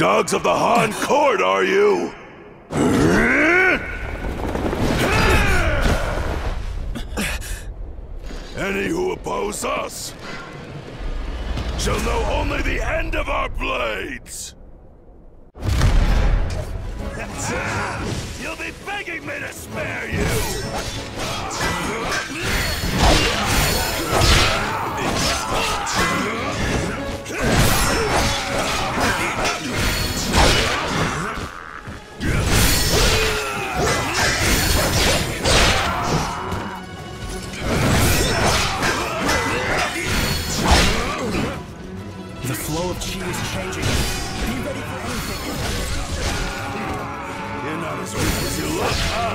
Dogs of the Han Court, are you? Any who oppose us shall know only the end of our blades! You'll be begging me to spare you! The flow of chi is changing. Be ready for anything. You're not as weak as you look, huh?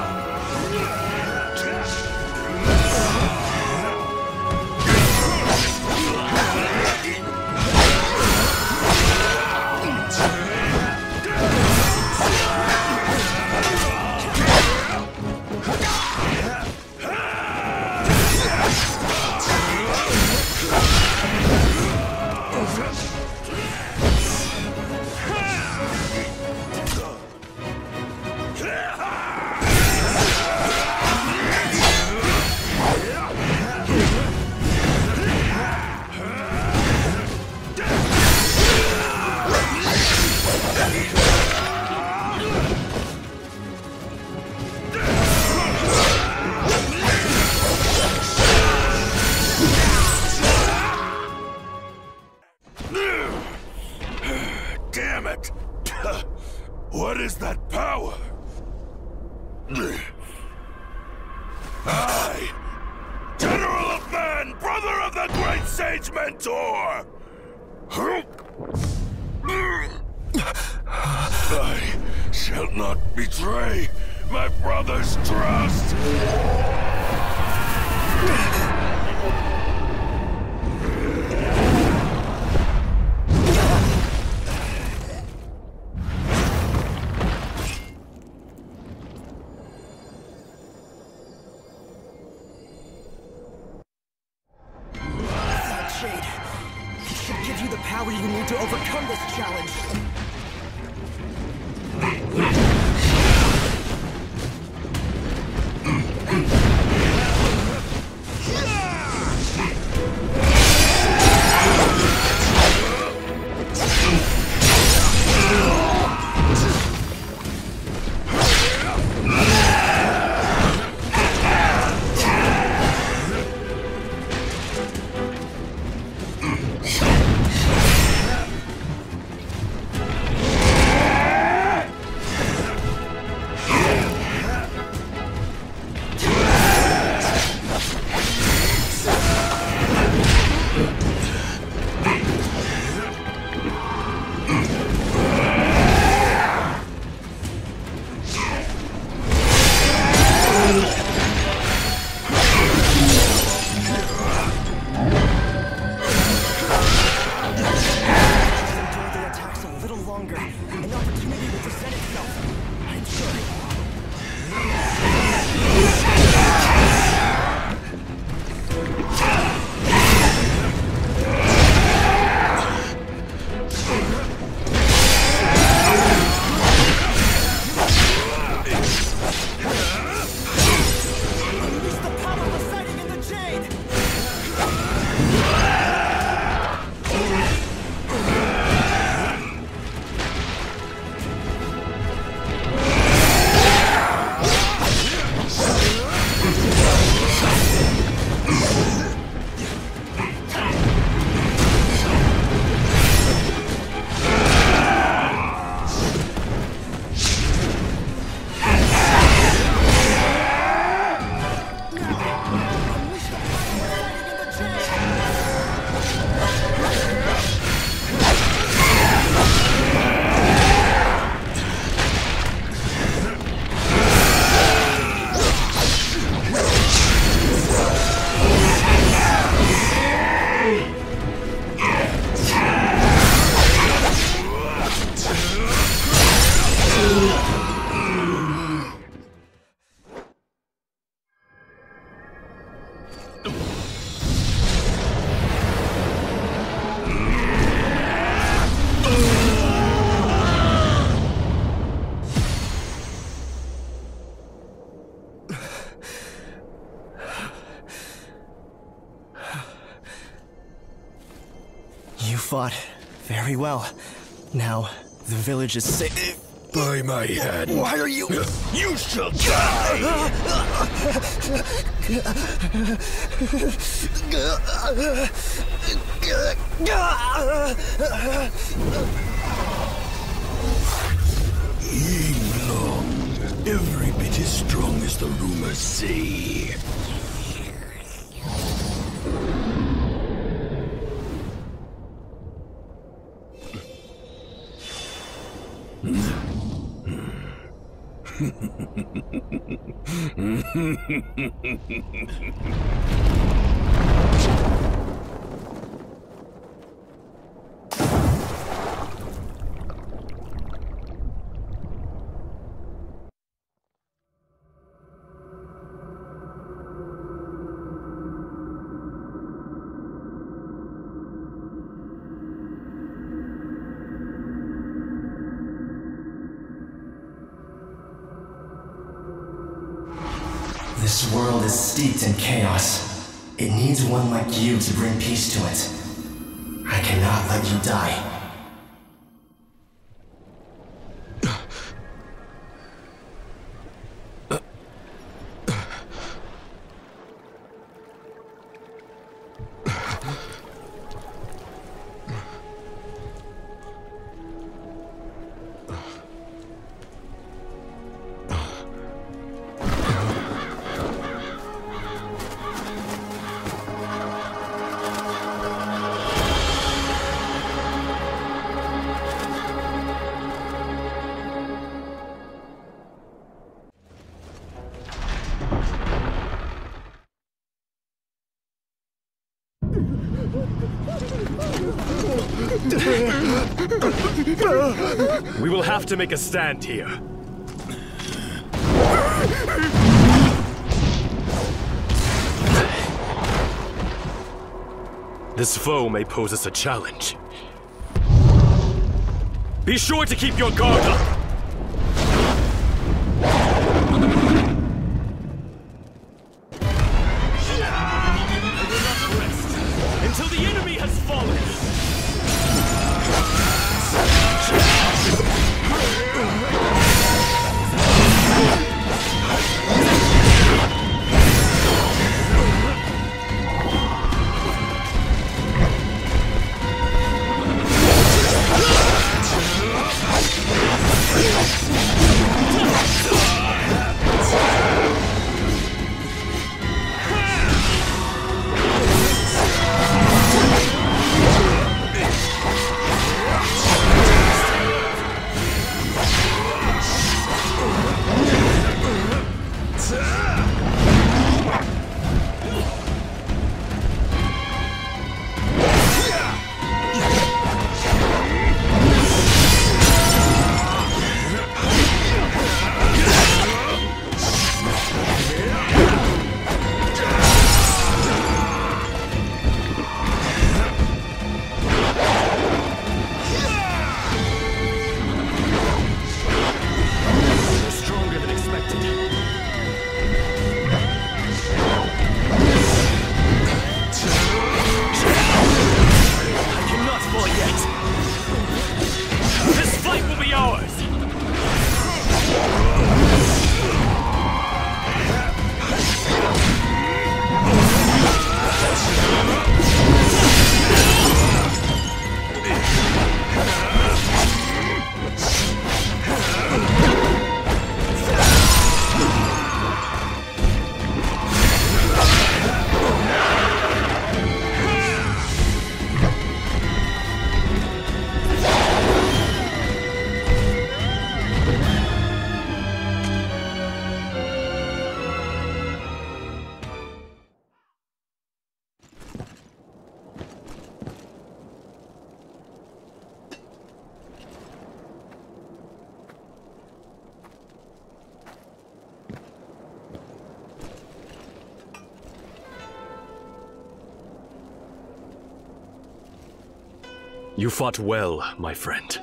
Damn it! What is that power? I, General of Man, brother of the great Sage Mentor! I shall not betray my brother's trust! Give you the power you need to overcome this challenge. fought very well. Now, the village is safe. By my hand. Why are you... You shall die! Yinglong, every bit as strong as the rumors say. This world is steeped in chaos. It needs one like you to bring peace to it. I cannot let you die. We will have to make a stand here. This foe may pose us a challenge. Be sure to keep your guard up! Until the enemy has fallen! You fought well, my friend.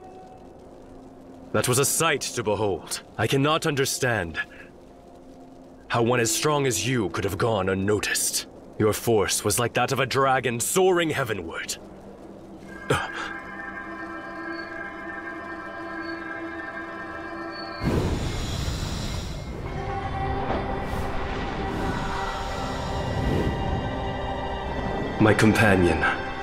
That was a sight to behold. I cannot understand how one as strong as you could have gone unnoticed. Your force was like that of a dragon soaring heavenward. My companion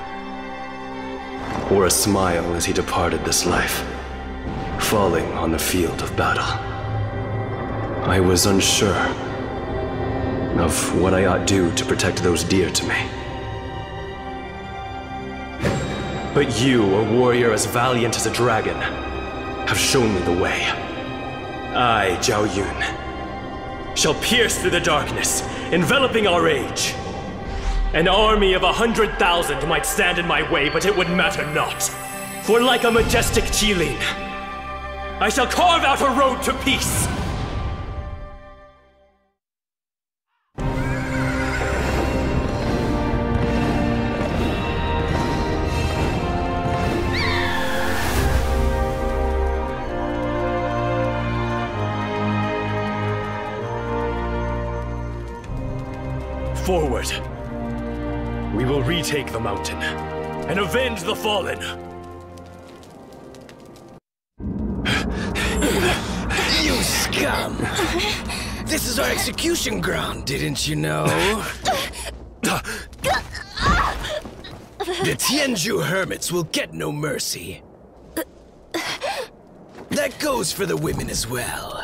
wore a smile as he departed this life, falling on the field of battle. I was unsure of what I ought do to protect those dear to me. But you, a warrior as valiant as a dragon, have shown me the way. I, Zhao Yun, shall pierce through the darkness, enveloping our age. An army of 100,000 might stand in my way, but it would matter not. For like a majestic Qilin, I shall carve out a road to peace. Forward. We will retake the mountain and avenge the fallen. You scum! This is our execution ground, didn't you know? The Tianzhu hermits will get no mercy. That goes for the women as well.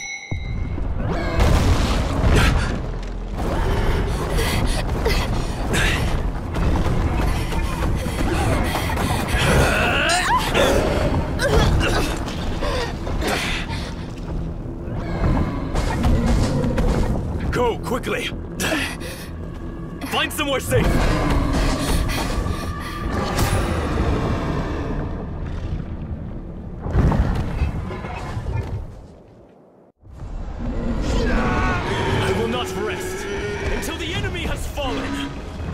Go, quickly! Find somewhere safe! I will not rest until the enemy has fallen!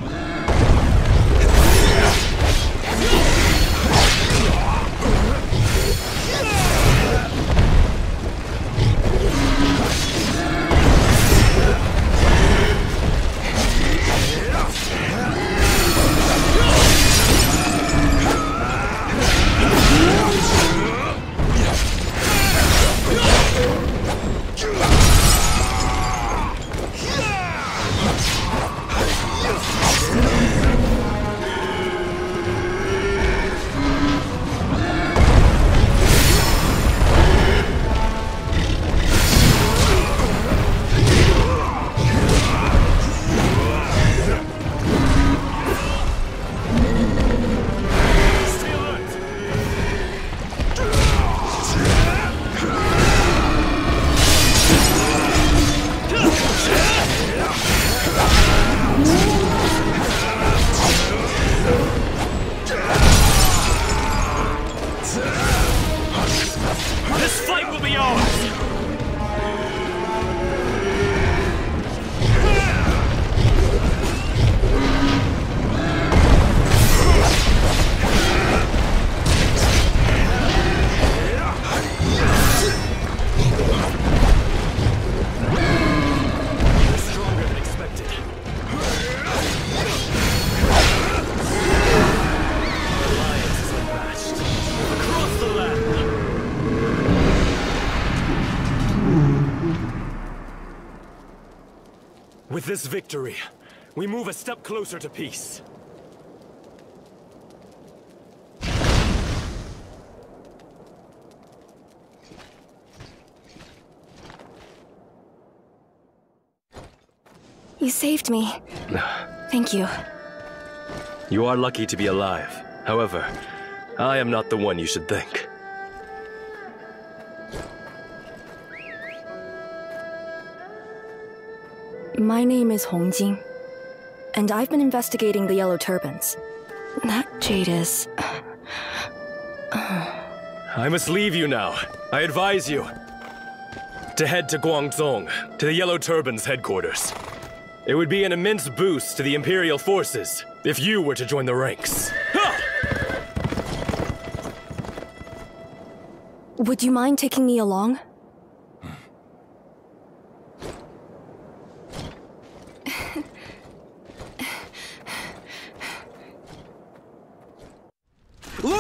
With this victory, we move a step closer to peace. You saved me. Thank you. You are lucky to be alive. However, I am not the one you should think. My name is Hong Jing, and I've been investigating the Yellow Turbans. That jade is... I must leave you now. I advise you to head to Guangzong, to the Yellow Turbans' headquarters. It would be an immense boost to the Imperial forces if you were to join the ranks. Ha! Would you mind taking me along?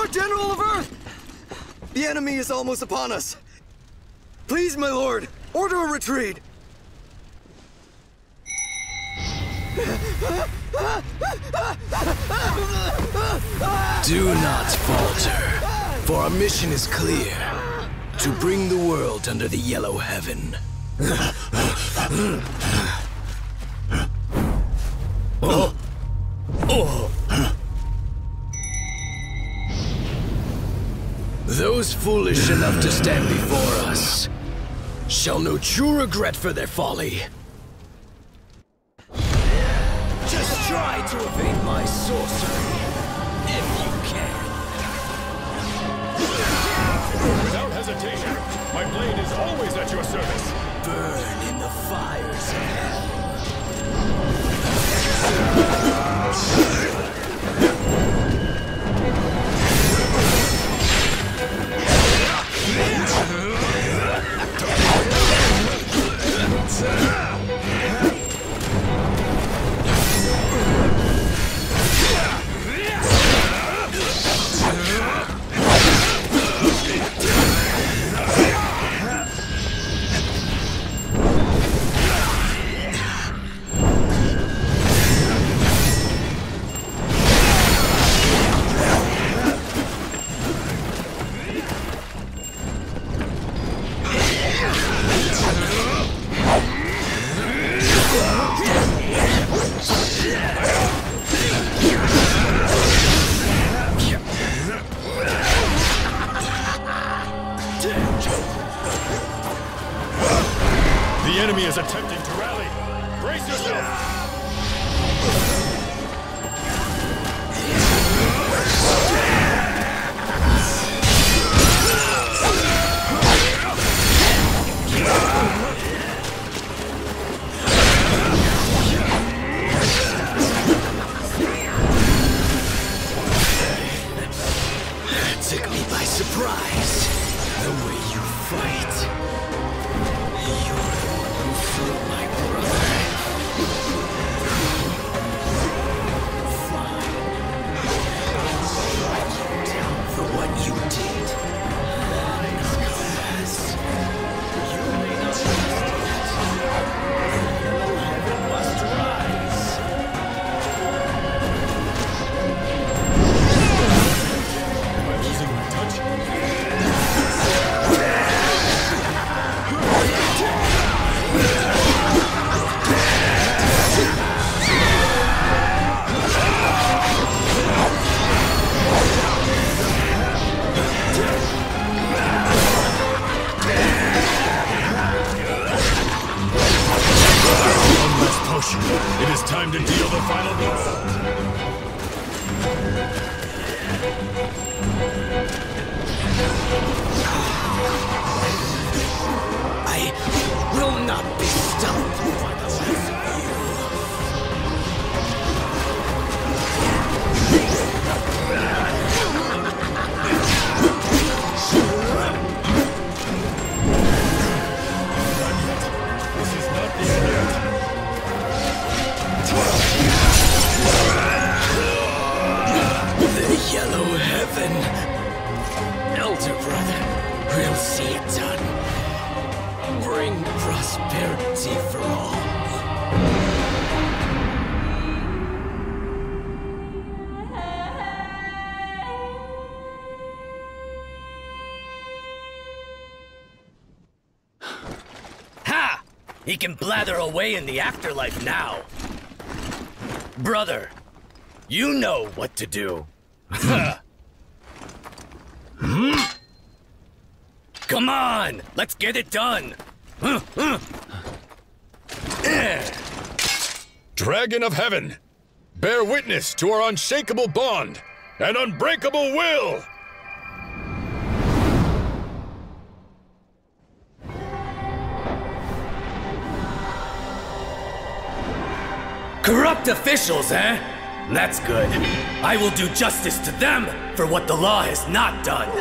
Lord General of Earth! The enemy is almost upon us. Please, my lord, order a retreat. Do not falter, for our mission is clear. To bring the world under the yellow heaven. Those foolish enough to stand before us shall know true regret for their folly. Just try to evade my sorcery, if you can. Without hesitation, my blade is always at your service. Burn in the fires of hell. The enemy is attempting to rally. Brace yourself! Took me by surprise, the way you fight. You're the one who slew my brother. Fine. I'll strike you down for what you did. Class. You may not understand. The yellow heaven must rise. Am I losing my touch? One last potion. It is time to deal the final blow. I will not be stopped by the last of you. This is not the end yet. The yellow heaven. Elder brother, we'll see it done. Bring prosperity for all. Ha! He can blather away in the afterlife now. Brother, you know what to do. Come on, let's get it done. Dragon of Heaven, bear witness to our unshakable bond and unbreakable will! Corrupt officials, eh? That's good. I will do justice to them for what the law has not done.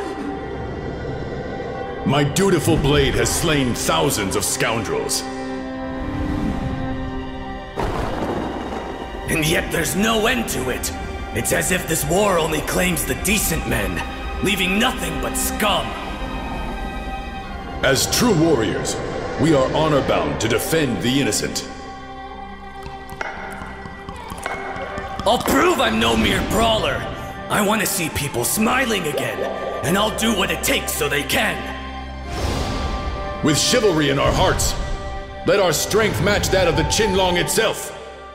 My dutiful blade has slain thousands of scoundrels. And yet there's no end to it. It's as if this war only claims the decent men. leaving nothing but scum. As true warriors, we are honor-bound to defend the innocent. I'll prove I'm no mere brawler. I want to see people smiling again, and I'll do what it takes so they can. With chivalry in our hearts, let our strength match that of the Qinlong itself.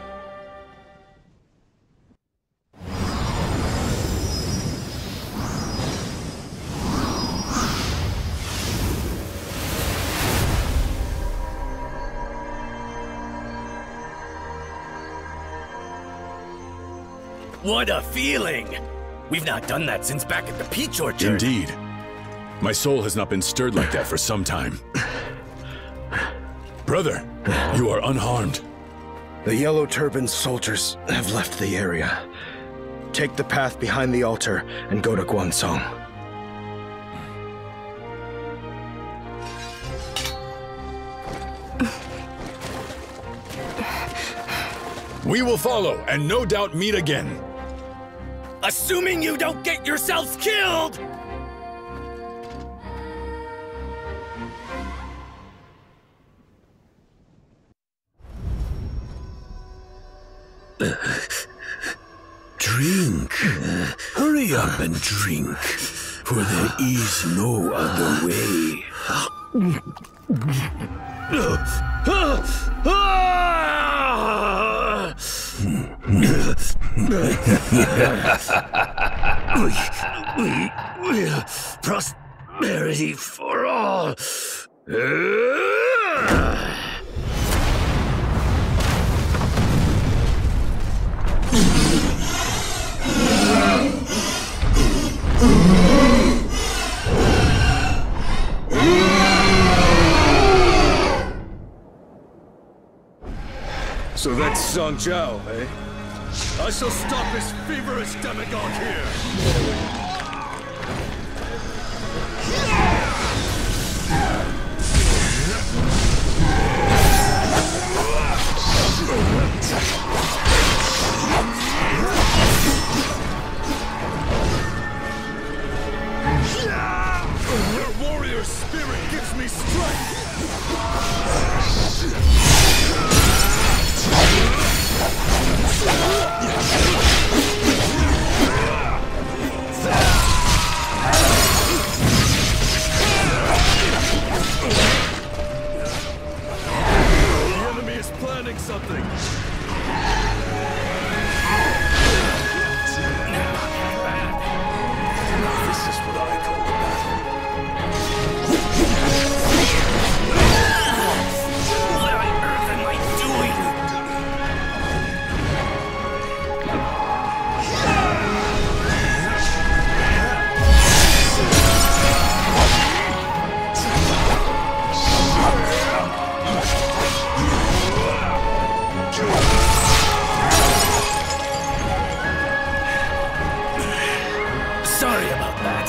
What a feeling! We've not done that since back at the Peach Orchard. Indeed. My soul has not been stirred like that for some time. Brother, you are unharmed. The Yellow Turban soldiers have left the area. Take the path behind the altar and go to Guansong. We will follow and no doubt meet again. Assuming you don't get yourselves killed! Drink. Hurry up and drink, for there is no other way. Prosperity for all! So that's Song Jiao, eh? I shall stop this feverish demagogue here! Your warrior spirit gives me strength! The enemy is planning something! This is what I call a battle. What on earth am I doing? Sorry about that.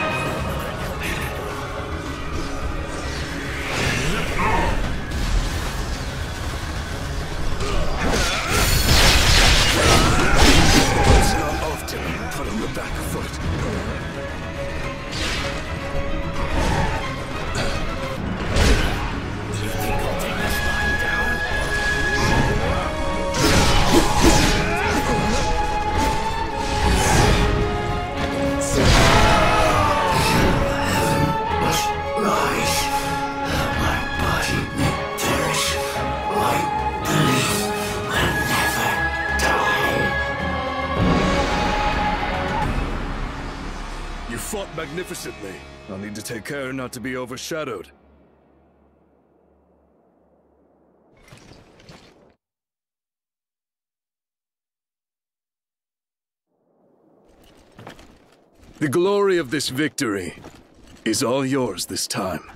It's not often I'm put on the back foot. You think I'll take this line down? Rise. My body thirsts. My belief will never die. You fought magnificently. I'll need to take care not to be overshadowed. The glory of this victory is all yours this time.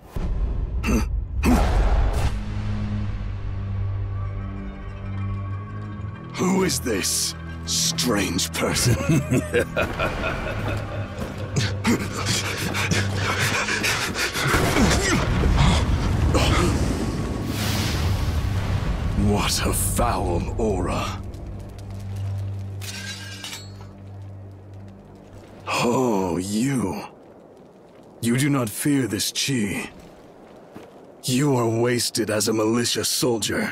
Who is this strange person? What a foul aura. Oh, you. You do not fear this Qi. You are wasted as a militia soldier.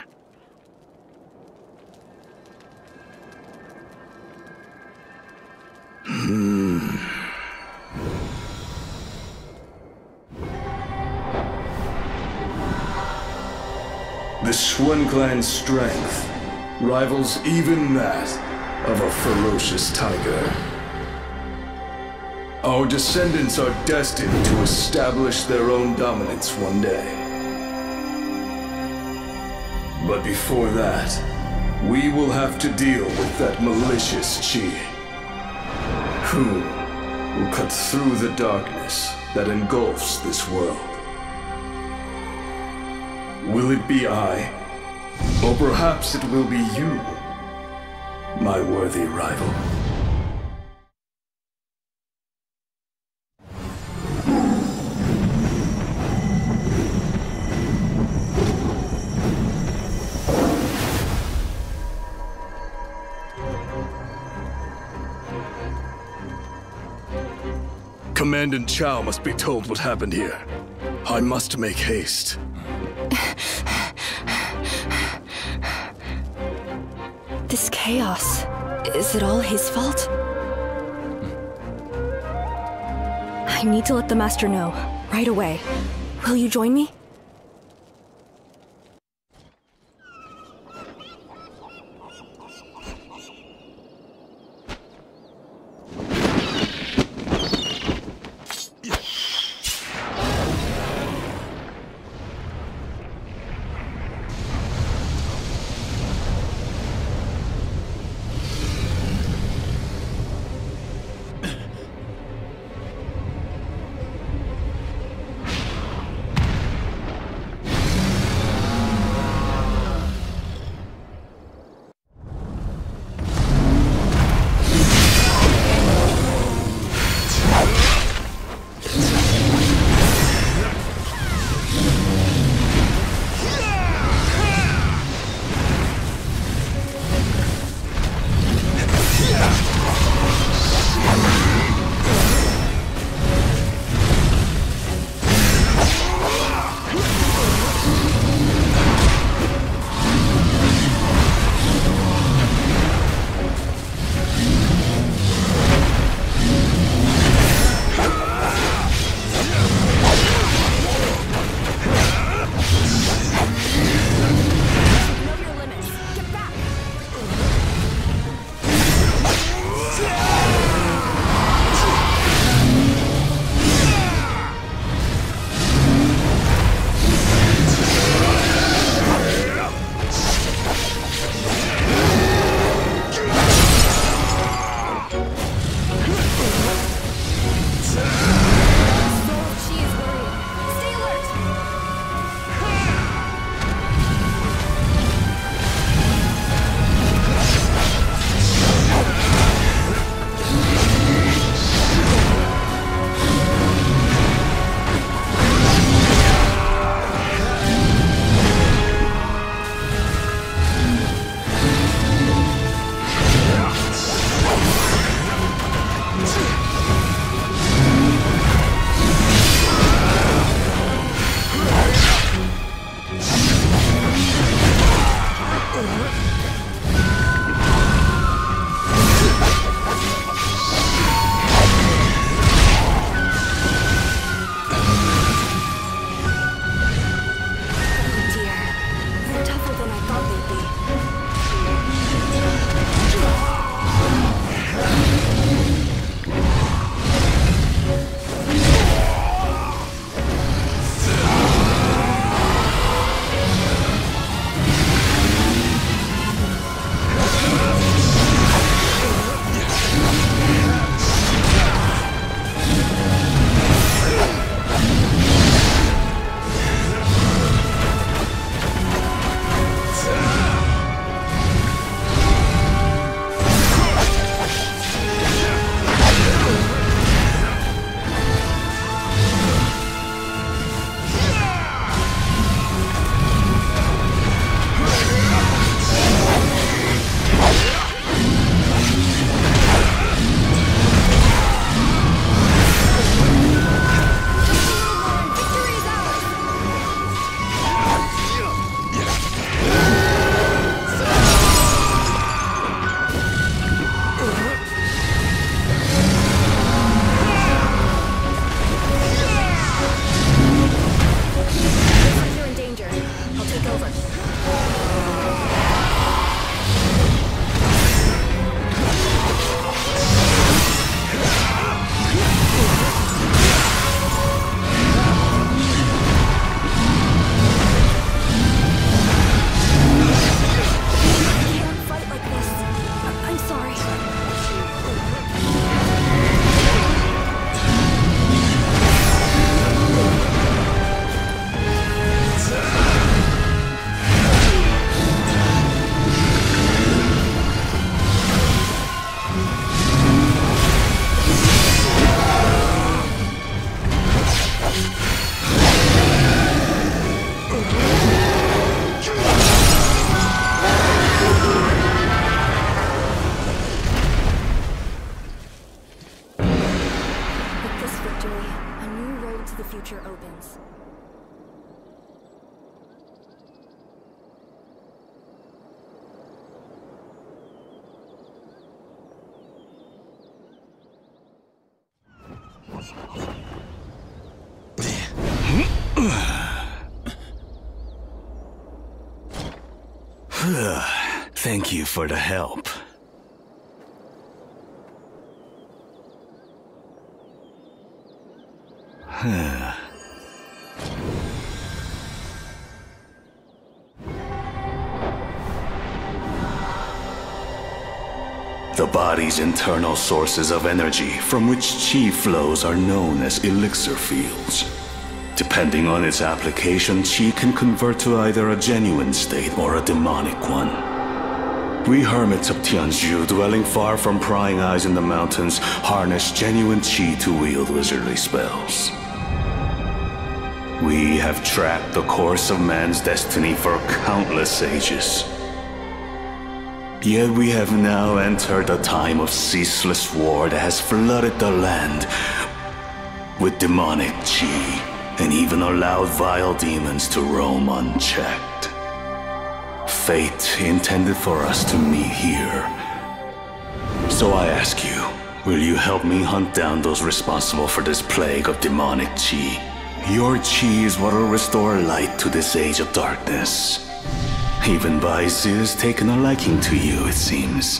The Xuan clan's strength rivals even that of a ferocious tiger. Our descendants are destined to establish their own dominance one day. But before that, we will have to deal with that malicious Qi, who will cut through the darkness that engulfs this world. Will it be I? Or perhaps it will be you, my worthy rival. Commandant Chao must be told what happened here. I must make haste. This chaos, is it all his fault? I need to let the Master know, right away. Will you join me? Thank you for the help. The body's internal sources of energy from which chi flows are known as elixir fields. Depending on its application, chi can convert to either a genuine state or a demonic one. We hermits of Tianzhu, dwelling far from prying eyes in the mountains, harness genuine chi to wield wizardly spells. We have tracked the course of man's destiny for countless ages. Yet we have now entered a time of ceaseless war that has flooded the land with demonic chi, and even allowed vile demons to roam unchecked. Fate intended for us to meet here. So I ask you, will you help me hunt down those responsible for this plague of demonic chi? Your chi is what will restore light to this age of darkness. Even Baizi has taken a liking to you, it seems.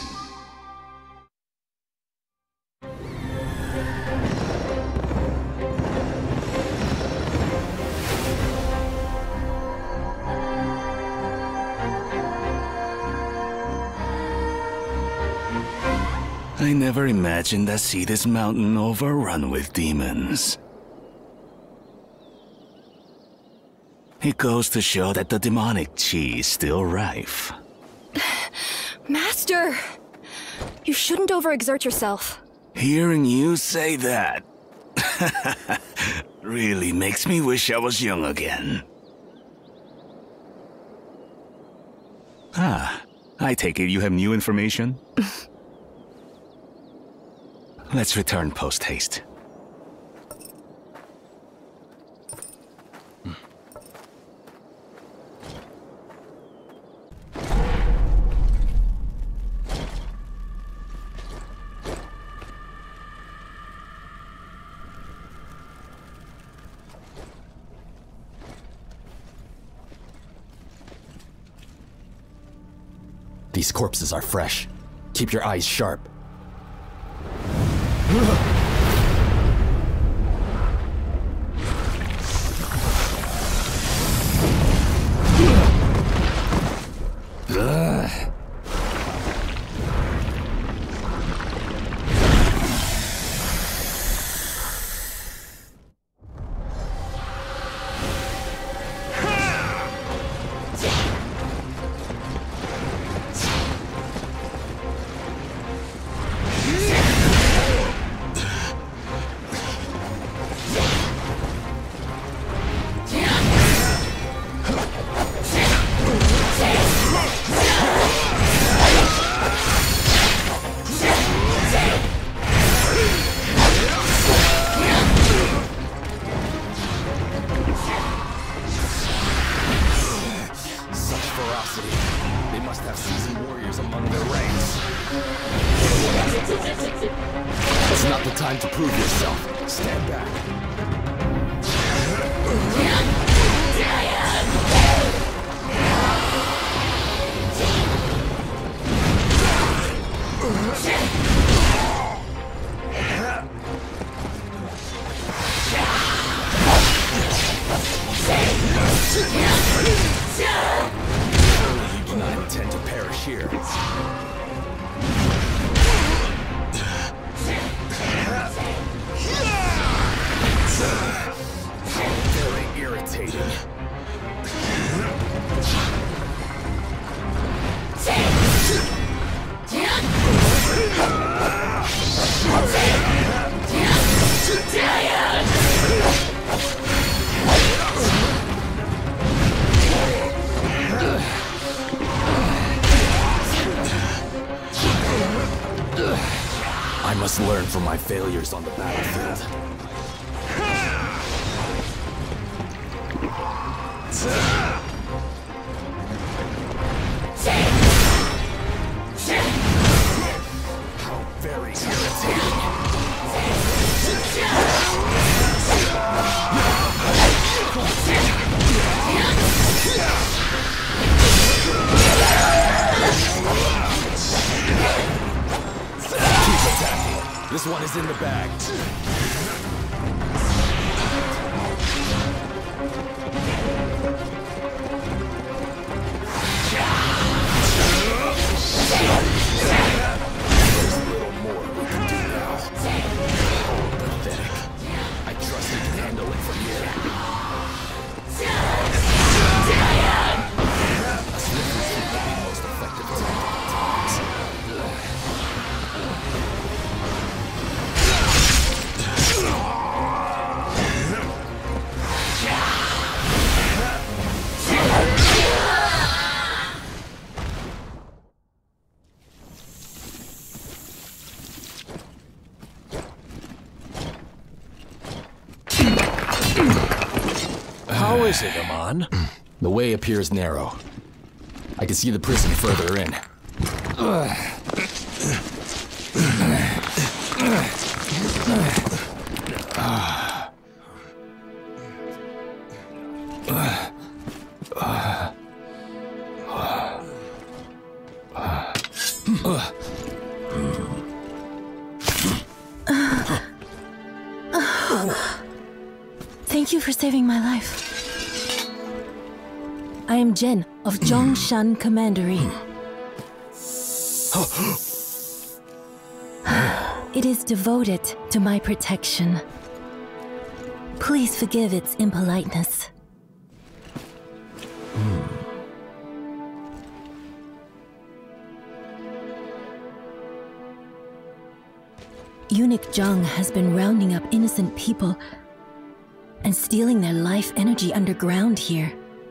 I never imagined I'd see this mountain overrun with demons. It goes to show that the demonic chi is still rife. Master! You shouldn't overexert yourself. Hearing you say that really makes me wish I was young again. Ah, I take it you have new information? Let's return post-haste. These corpses are fresh. Keep your eyes sharp. I must learn from my failures on the battlefield. How very irritating. This one is in the bag. There's a little more we can do now. Pathetic. I trust we can handle it from here. A Swiffer seems to be most effective at times. How is it, Aman? The way appears narrow. I can see the prison further in. Thank you for saving my life. I am Jen of Zhongshan Commandery. It is devoted to my protection. Please forgive its impoliteness. Eunuch Zhang has been rounding up innocent people and stealing their life energy underground here.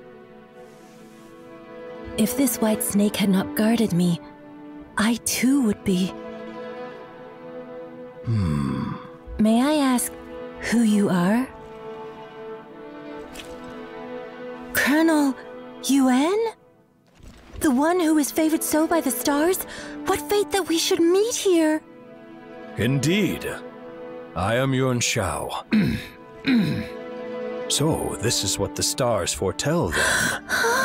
If this white snake had not guarded me, I too would be... May I ask who you are? Colonel Yuan? The one who is favored so by the stars? What fate that we should meet here! Indeed. I am Yuan Shao. So, this is what the stars foretell then.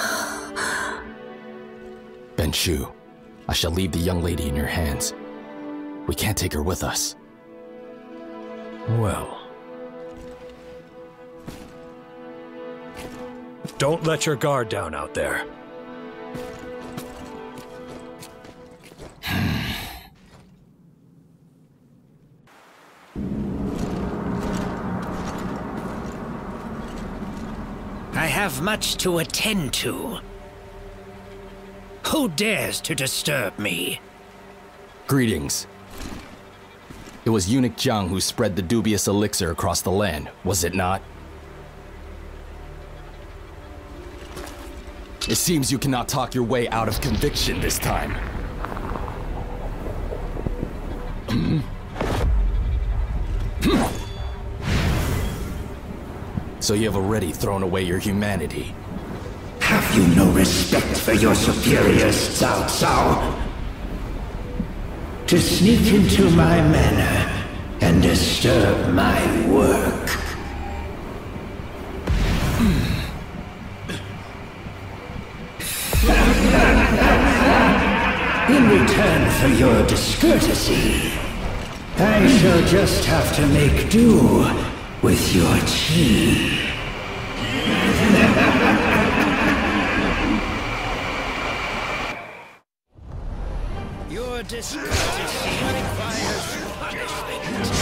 Ben Shu, I shall leave the young lady in your hands. We can't take her with us. Well. Don't let your guard down out there. I have much to attend to. Who dares to disturb me? Greetings. It was Eunuch Zhang who spread the dubious elixir across the land, was it not? It seems you cannot talk your way out of conviction this time. So you have already thrown away your humanity. Have you no respect for your superiors, Cao Cao? To sneak into my manor and disturb my work. In return for your discourtesy, I shall just have to make do with your chi. Your discourtesy requires punishment.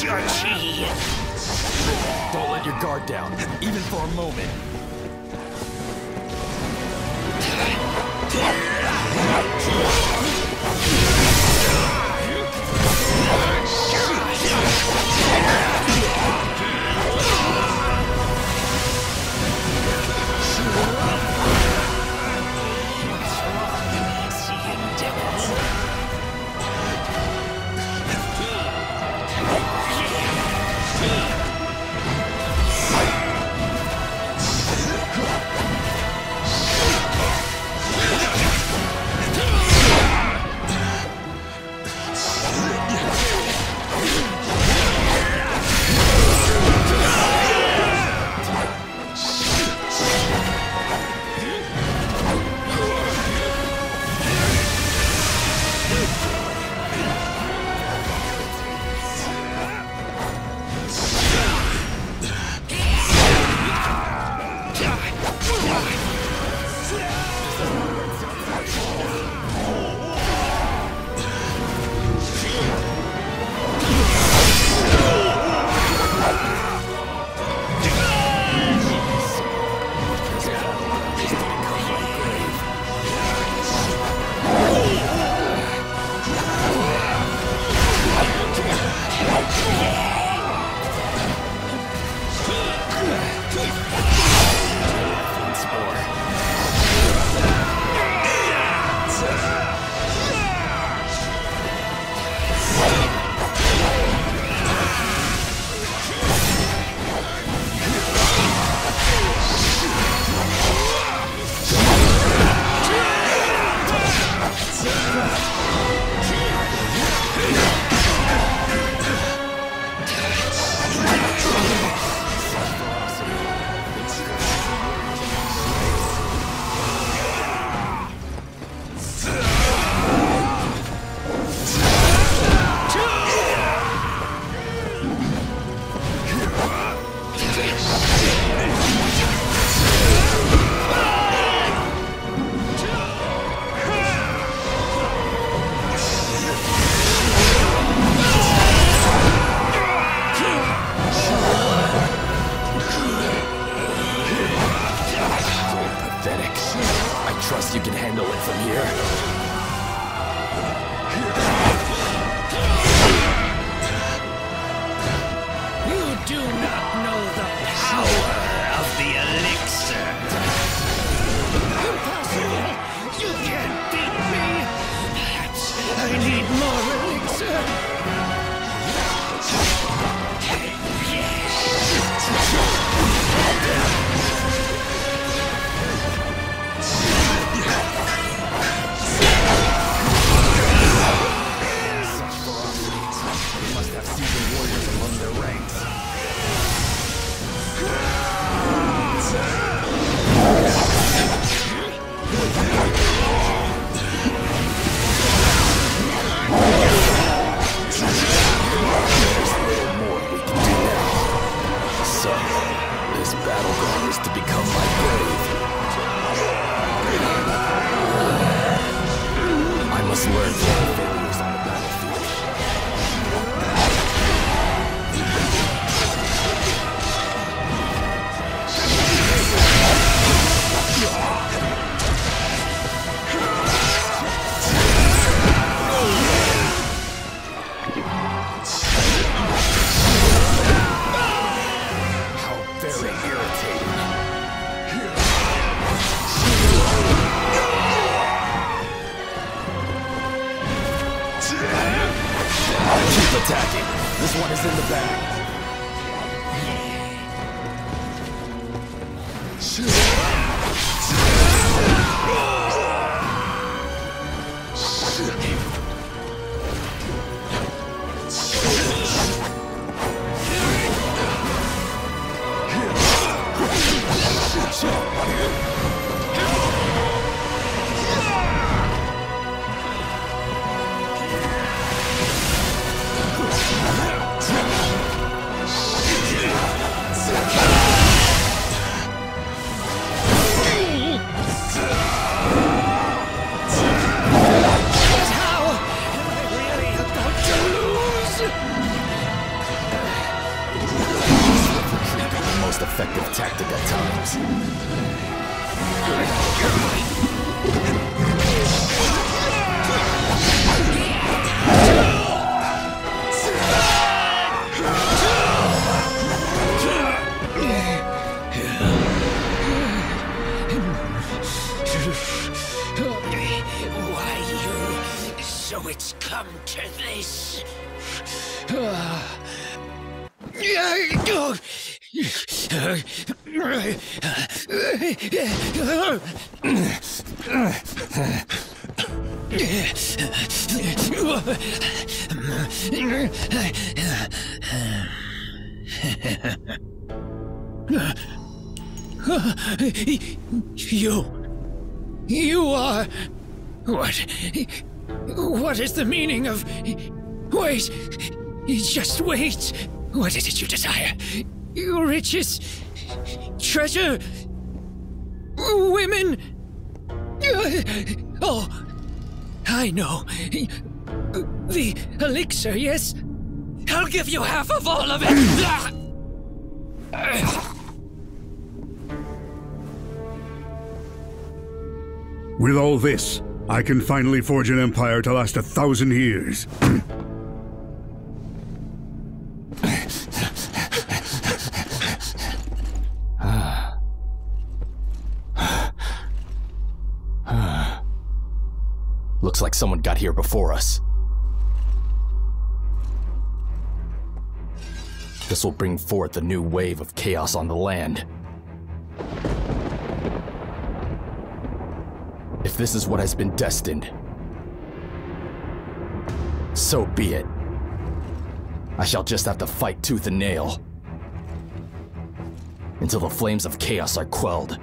release your chi. Don't let your guard down, even for a moment. Trust you can handle it from here. You do not know the power of the elixir. Impossible! You can't beat me! Perhaps I need more elixir. Battleground is to become my grave. I must learn from the failures on the battlefield. How very irritating. Keep attacking. This one is in the bag. most effective tactic at times. Why you? So it's come to this. You are... What is the meaning of... Wait, just wait. What is it you desire? Riches? Treasure? Women? Oh, I know. The elixir, yes? I'll give you half of all of it! With all this, I can finally forge an empire to last 1,000 years. Looks like someone got here before us. This will bring forth a new wave of chaos on the land. If this is what has been destined, so be it. I shall just have to fight tooth and nail until the flames of chaos are quelled.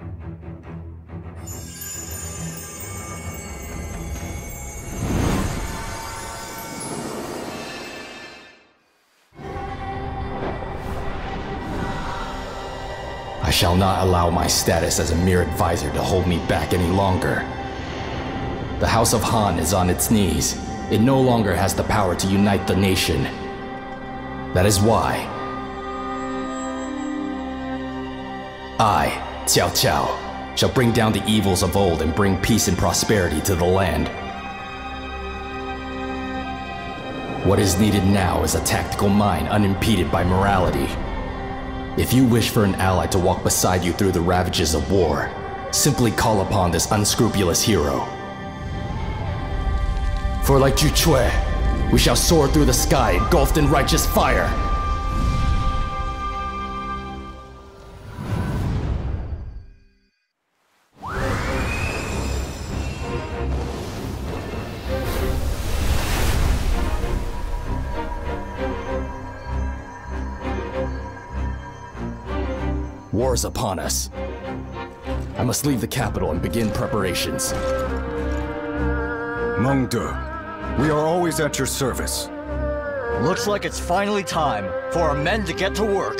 I shall not allow my status as a mere advisor to hold me back any longer. The House of Han is on its knees. It no longer has the power to unite the nation. That is why I, Cao Cao, shall bring down the evils of old and bring peace and prosperity to the land. What is needed now is a tactical mind unimpeded by morality. If you wish for an ally to walk beside you through the ravages of war, simply call upon this unscrupulous hero. For like Ju Chui, we shall soar through the sky engulfed in righteous fire. War is upon us. I must leave the capital and begin preparations. Meng De, we are always at your service. Looks like it's finally time for our men to get to work.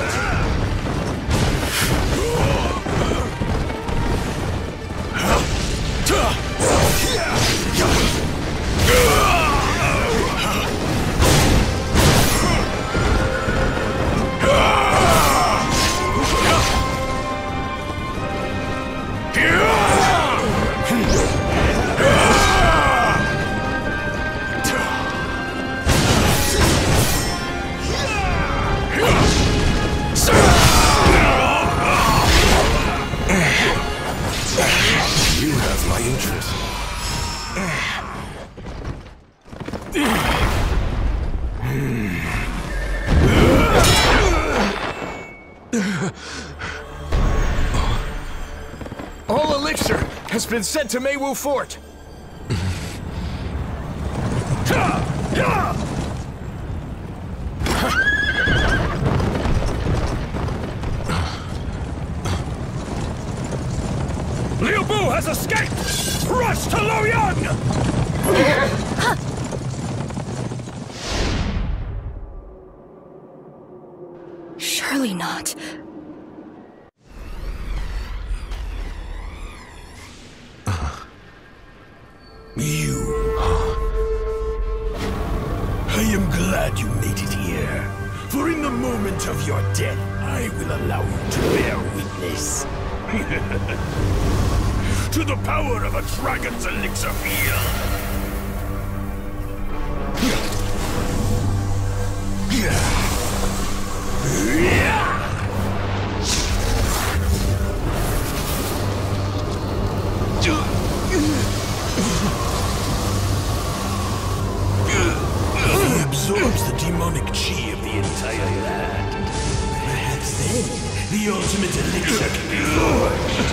You have my interest. All elixir has been sent to Maywu Fort. Liu Bu has escaped! Rush to Luoyang! Surely not. I am glad you made it here. For in the moment of your death, I will allow you to bear witness. To the power of a dragon's elixir field! He absorbs the demonic chi of the entire land. Perhaps then, the ultimate elixir can be forged.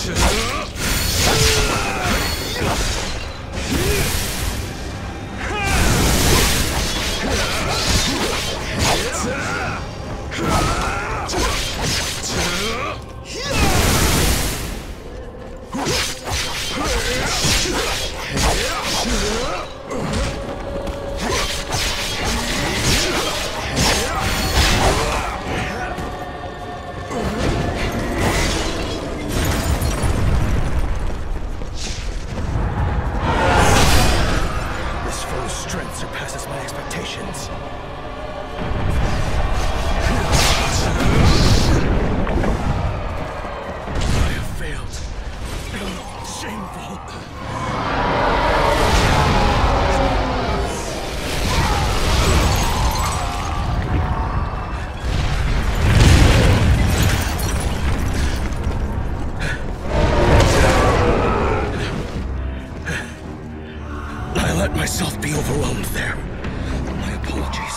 Myself be overwhelmed there. My apologies.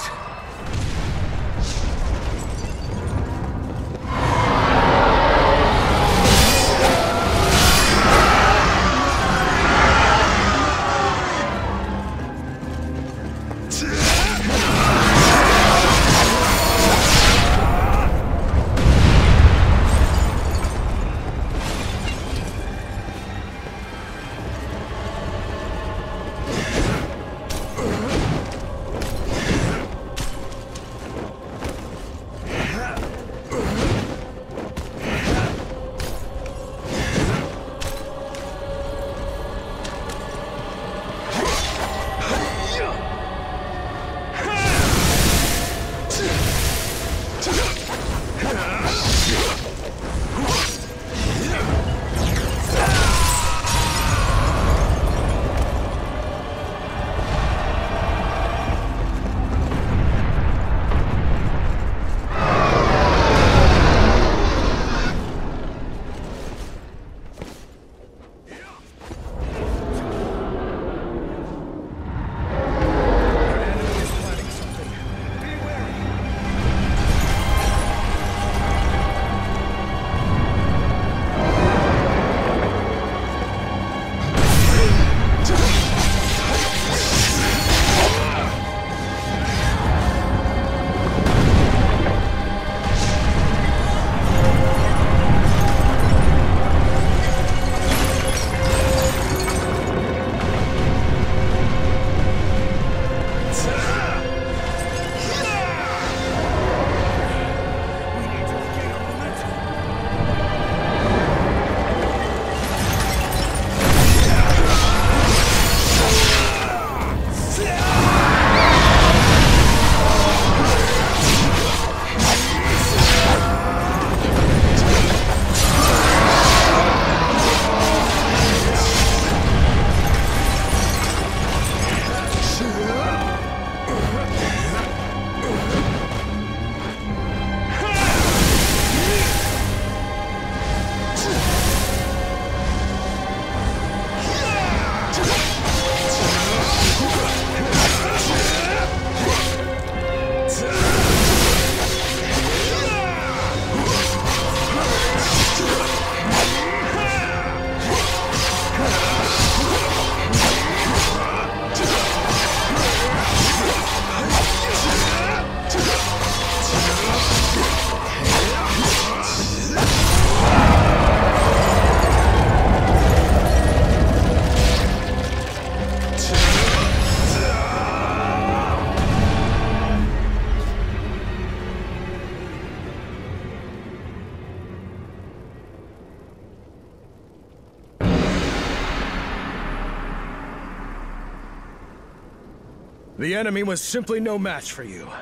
The enemy was simply no match for you.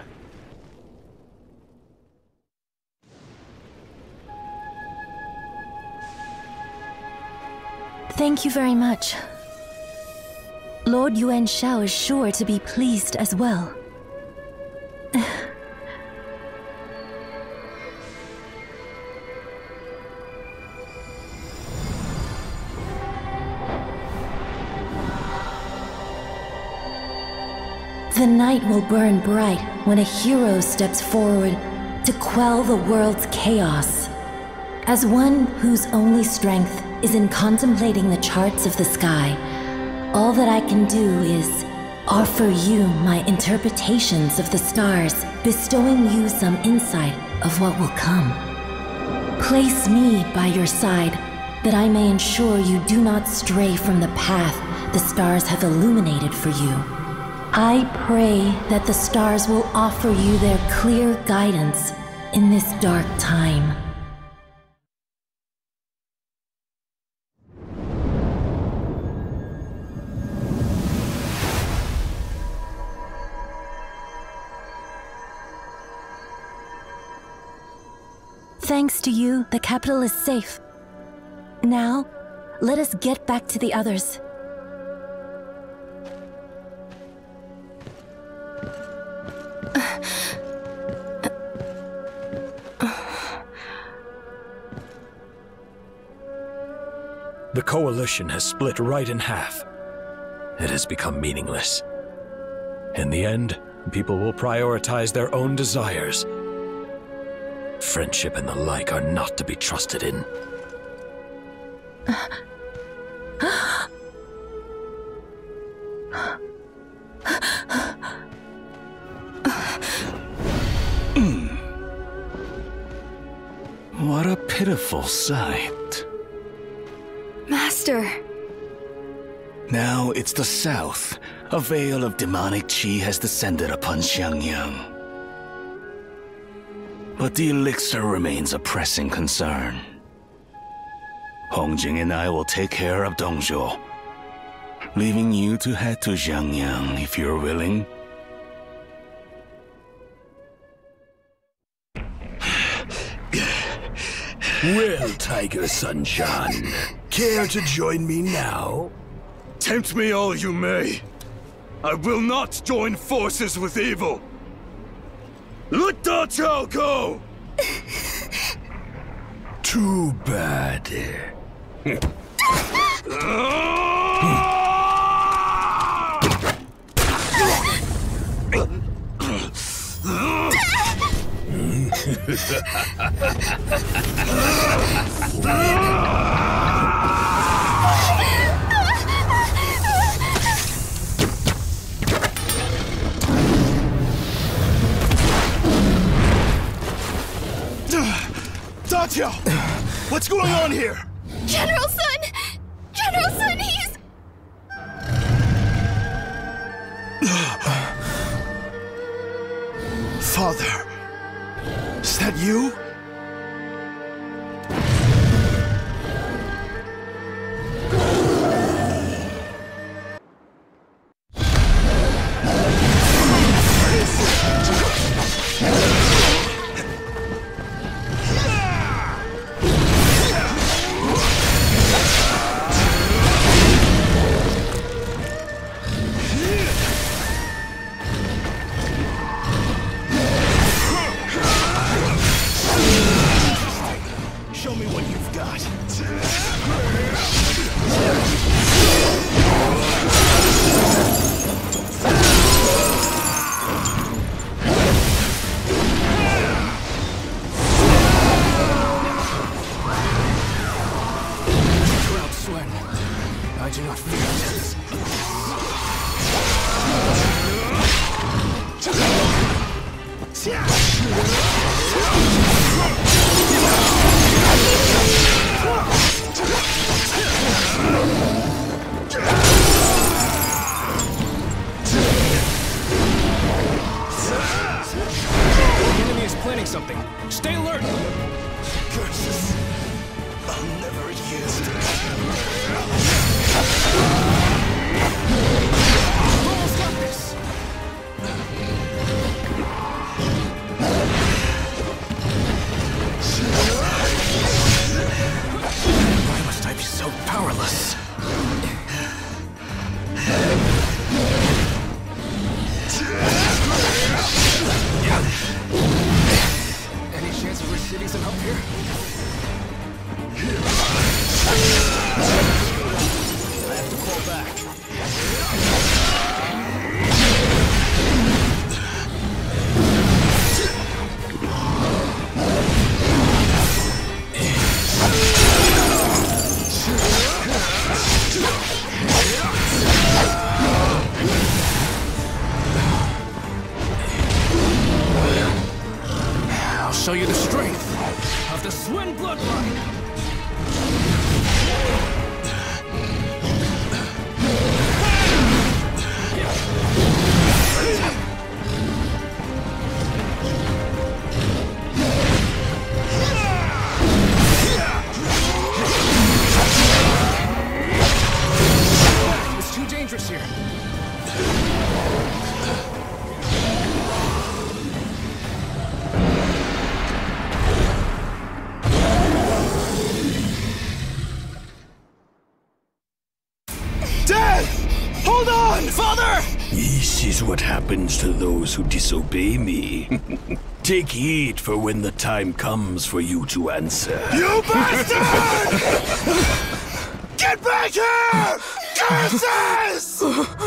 Thank you very much. Lord Yuan Shao is sure to be pleased as well. The night will burn bright when a hero steps forward to quell the world's chaos. As one whose only strength is in contemplating the charts of the sky, all that I can do is offer you my interpretations of the stars, bestowing you some insight of what will come. Place me by your side, that I may ensure you do not stray from the path the stars have illuminated for you. I pray that the stars will offer you their clear guidance in this dark time. Thanks to you, the capital is safe. Now, let us get back to the others. The Coalition has split right in half. It has become meaningless. In the end, people will prioritize their own desires. Friendship and the like are not to be trusted in. What a pitiful sight. Master! Now it's the south. A veil of demonic qi has descended upon Xiangyang. But the elixir remains a pressing concern. Hongjing and I will take care of Dongzhou, leaving you to head to Xiangyang if you're willing. Well, Tiger Sunshine, care to join me now? Tempt me all you may. I will not join forces with evil. Let Da Chao go! Too bad. Da Chao! What's going on here? General Sun! General Sun, he's... Father, is that you? I do not fear this. The enemy is planning something. Stay alert! Curses. I'll never use it. Almost got this! Why must I be so powerless? Any chance of receiving some help here? son! Father! This is what happens to those who disobey me. Take heed for when the time comes for you to answer. You bastard! Get back here! Curses!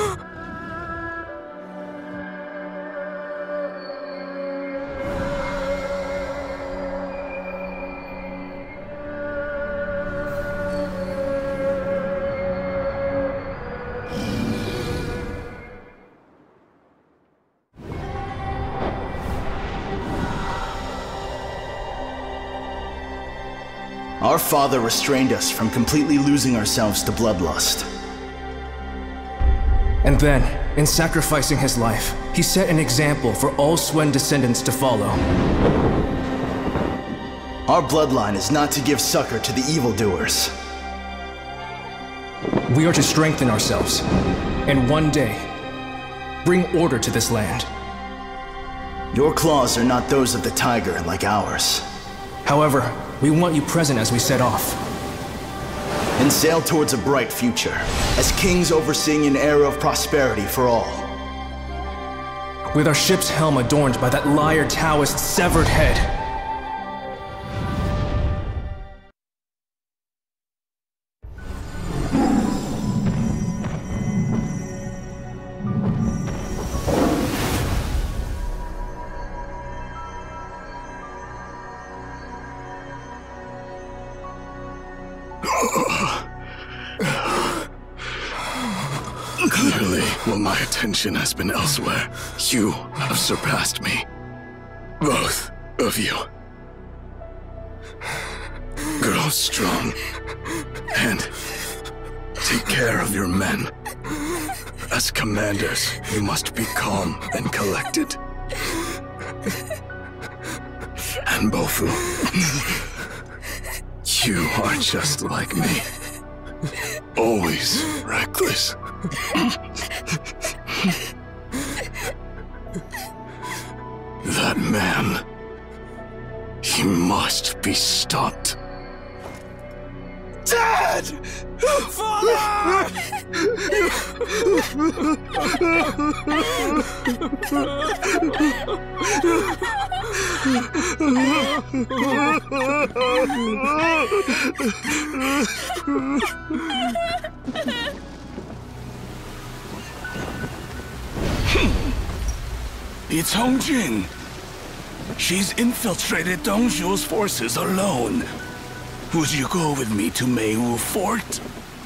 Our father restrained us from completely losing ourselves to bloodlust. And then, in sacrificing his life, he set an example for all Swen descendants to follow. Our bloodline is not to give succor to the evildoers. We are to strengthen ourselves, and one day, bring order to this land. Your claws are not those of the tiger like ours. However, we want you present as we set off. And sail towards a bright future, as kings overseeing an era of prosperity for all. With our ship's helm adorned by that liar Taoist's severed head. Clearly, while my attention has been elsewhere, you have surpassed me. Both of you. Grow strong, and take care of your men. As commanders, you must be calm and collected. And Bofu, you are just like me. Always reckless. That man, he must be stopped. Dad! Father! It's Hong Jing. She's infiltrated Dongzhu's forces alone. Would you go with me to Meiwu Fort?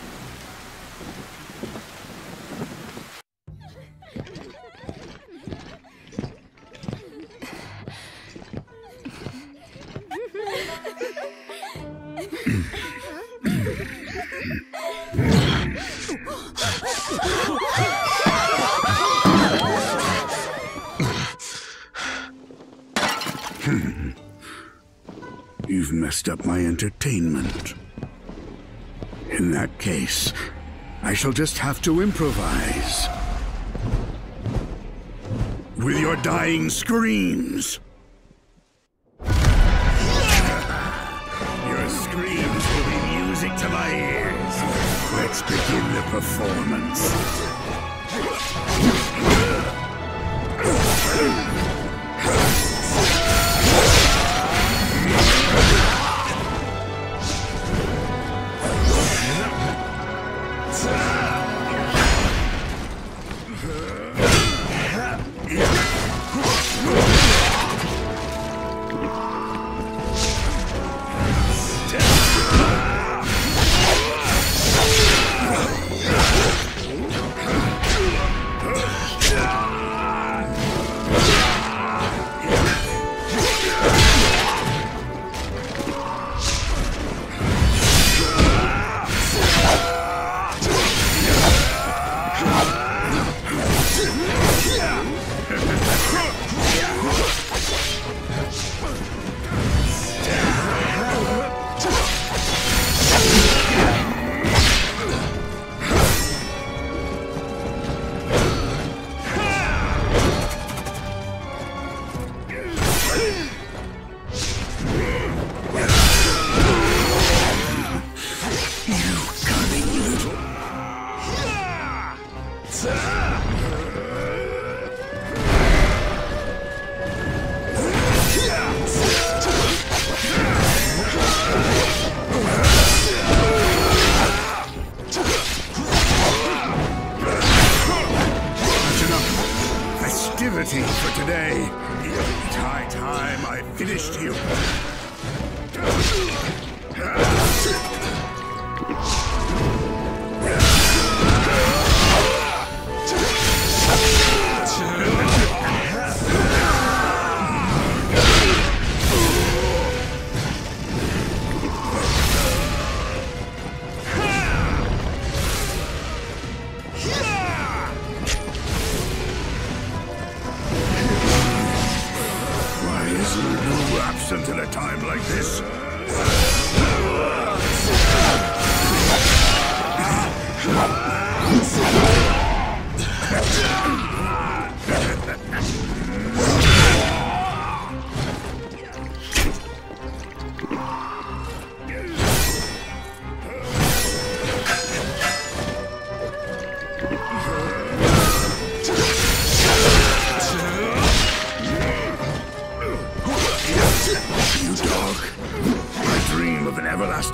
You've messed up my entertainment. In that case, I shall just have to improvise. With your dying screams. Your screams will be music to my ears. Let's begin the performance.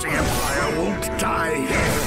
bloodthirsty Empire won't die here.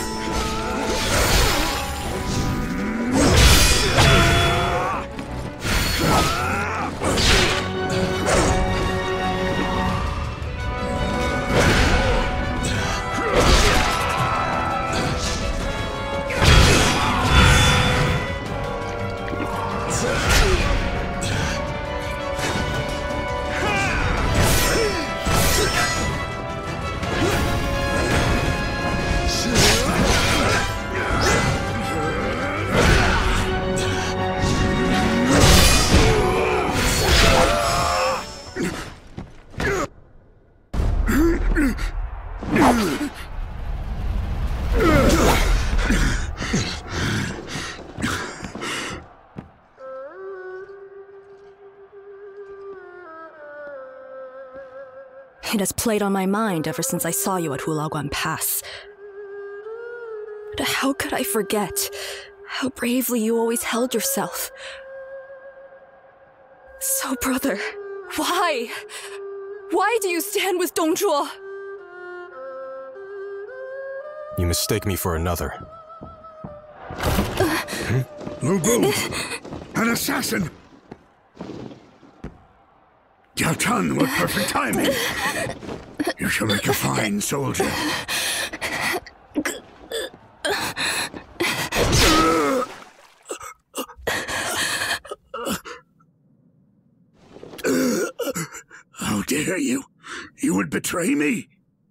It has played on my mind ever since I saw you at Hulaguan Pass. But how could I forget how bravely you always held yourself? So, brother, why? Why do you stand with Dong Zhuo? You mistake me for another. Lu Bu! An assassin! Jiao Chun with perfect timing! You shall make a fine soldier. How dare you? You would betray me?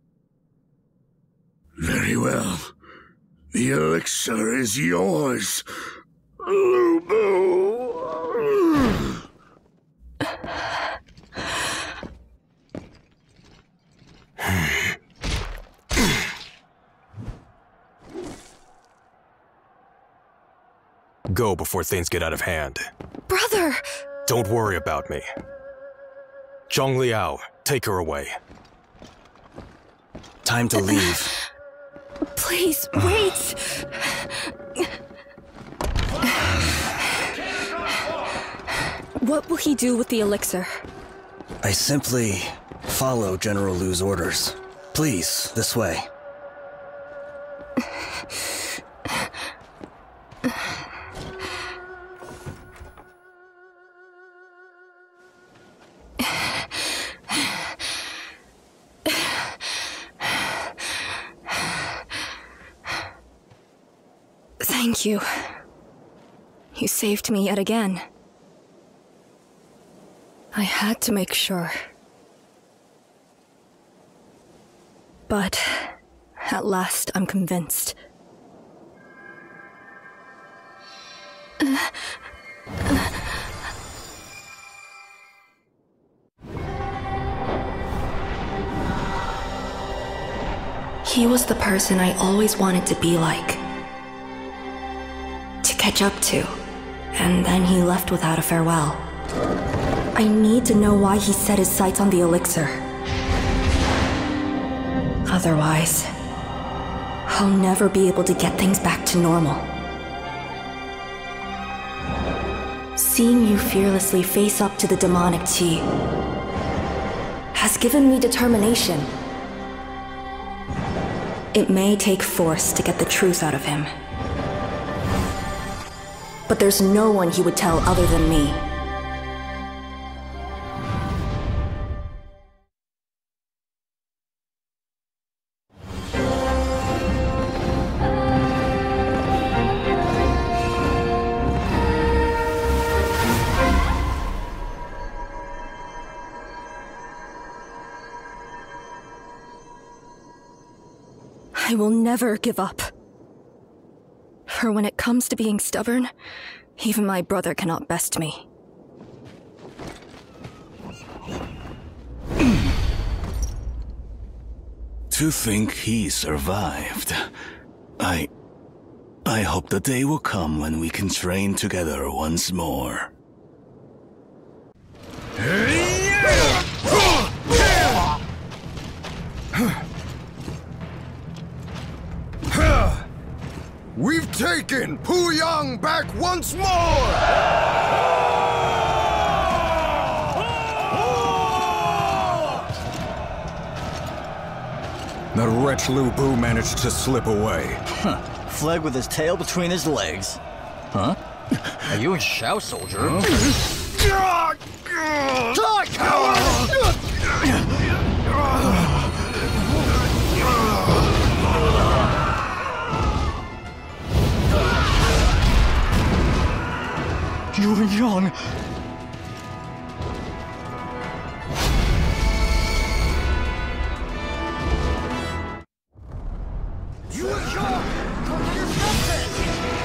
Very well. The elixir is yours, Lu Bu. Go before things get out of hand. Brother! Don't worry about me. Zhong Liao, take her away. Time to leave. Please, wait! What will he do with the elixir? I simply follow General Lu's orders. Please, this way. Thank you. You saved me yet again. I had to make sure. But at last I'm convinced. He was the person I always wanted to be like. To catch up to. And then he left without a farewell. I need to know why he set his sights on the elixir. Otherwise, I'll never be able to get things back to normal. Seeing you fearlessly face up to the demonic Qi has given me determination. It may take force to get the truth out of him. But there's no one he would tell other than me. I will never give up. For when it comes to being stubborn, even my brother cannot best me. To think he survived. I hope the day will come when we can train together once more. We've taken Puyang back once more! That wretch Lu Bu managed to slip away. Fled with his tail between his legs. Huh? Are you in Shao, soldier? Huh? Die, coward! You were young. You were young. Come to your senses.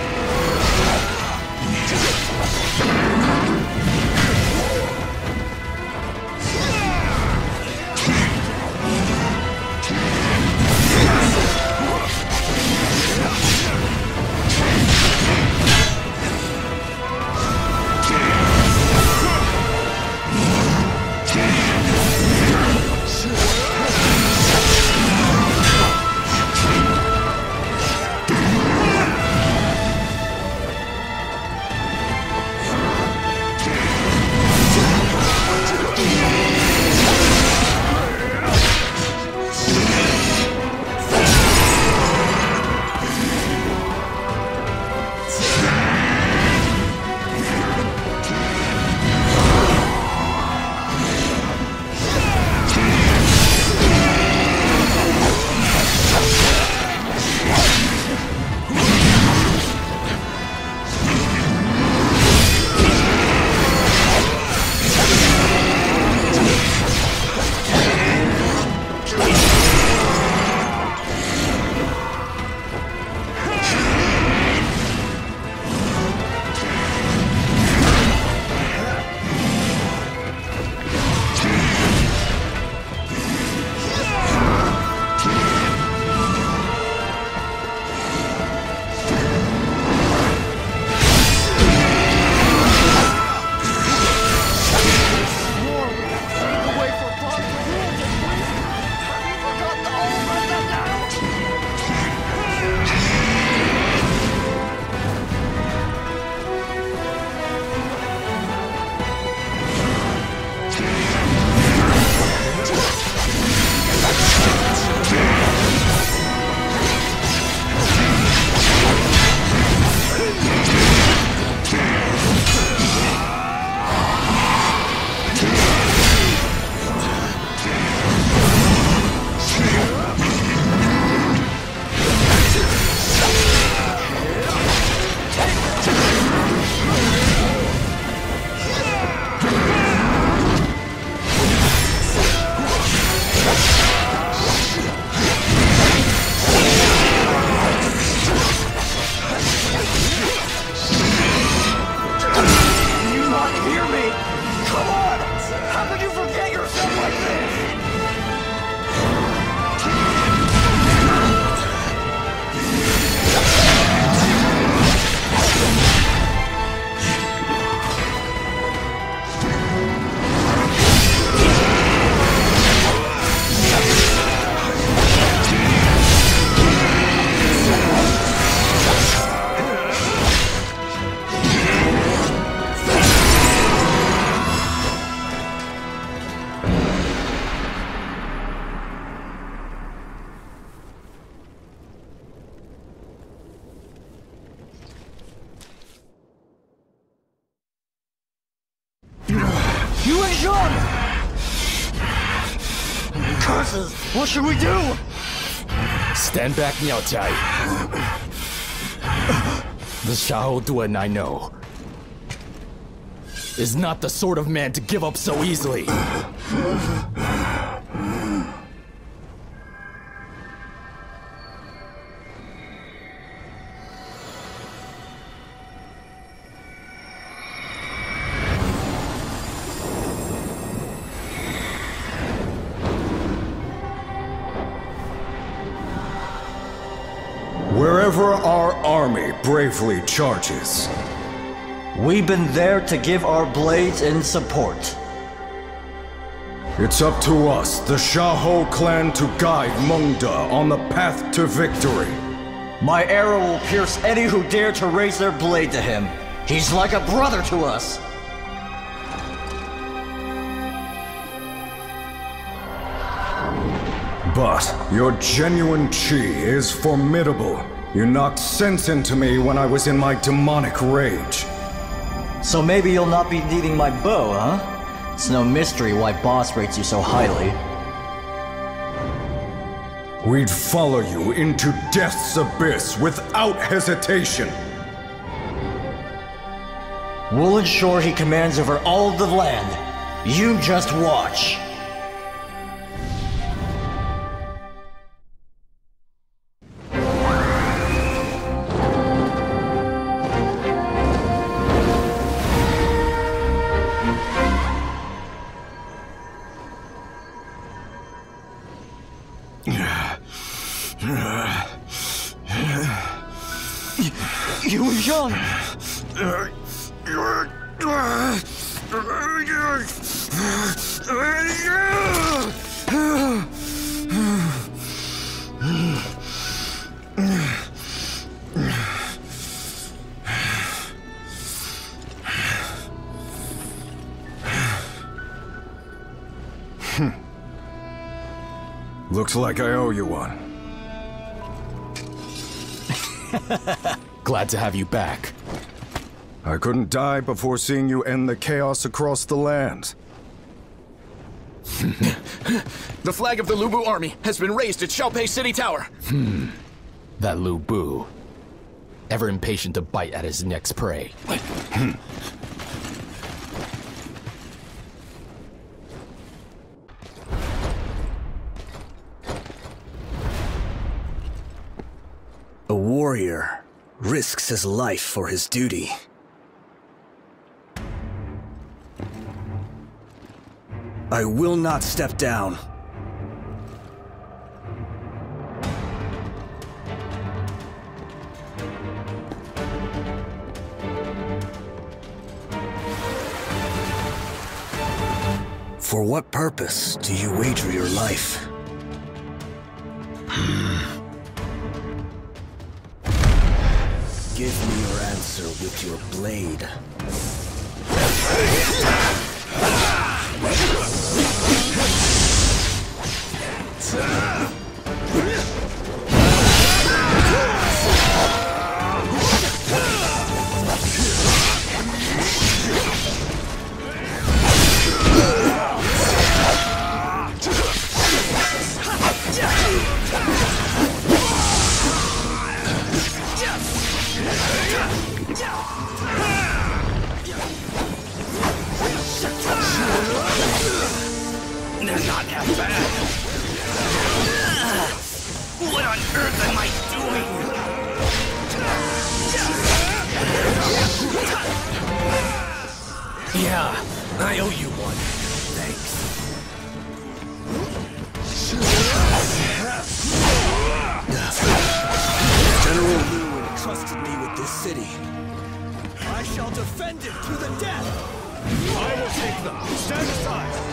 You and Jean! Curses! What should we do? Stand back, Miao Chai. The Xiahou Duan I know is not the sort of man to give up so easily. Wherever our army bravely charges, we've been there to give our blades in support. It's up to us, the Xiahou clan, to guide Mengde on the path to victory. My arrow will pierce any who dare to raise their blade to him. He's like a brother to us. But your genuine chi is formidable. You knocked sense into me when I was in my demonic rage. So maybe you'll not be needing my bow, huh? It's no mystery why Boss rates you so highly. We'd follow you into death's abyss without hesitation. We'll ensure he commands over all of the land. You just watch. You were young. Looks like I owe you one. Glad to have you back. I couldn't die before seeing you end the chaos across the land. The flag of the Lu Bu army has been raised at Xiaopei City Tower. That Lu Bu. Ever impatient to bite at his next prey. A warrior risks his life for his duty. I will not step down. For what purpose do you wager your life? Give me your answer with your blade. They're not half bad. What on earth am I doing? Yeah, I owe you one. Thanks. General Lu entrusted me with this city. I shall defend it to the death! I will take them. Stand aside.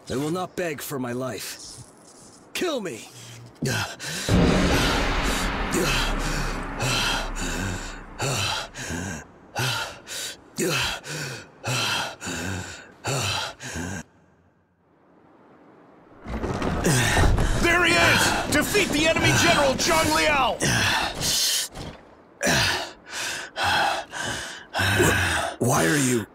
I will not beg for my life. Kill me! There he is! Defeat the enemy general, Zhang Liao! Why are you...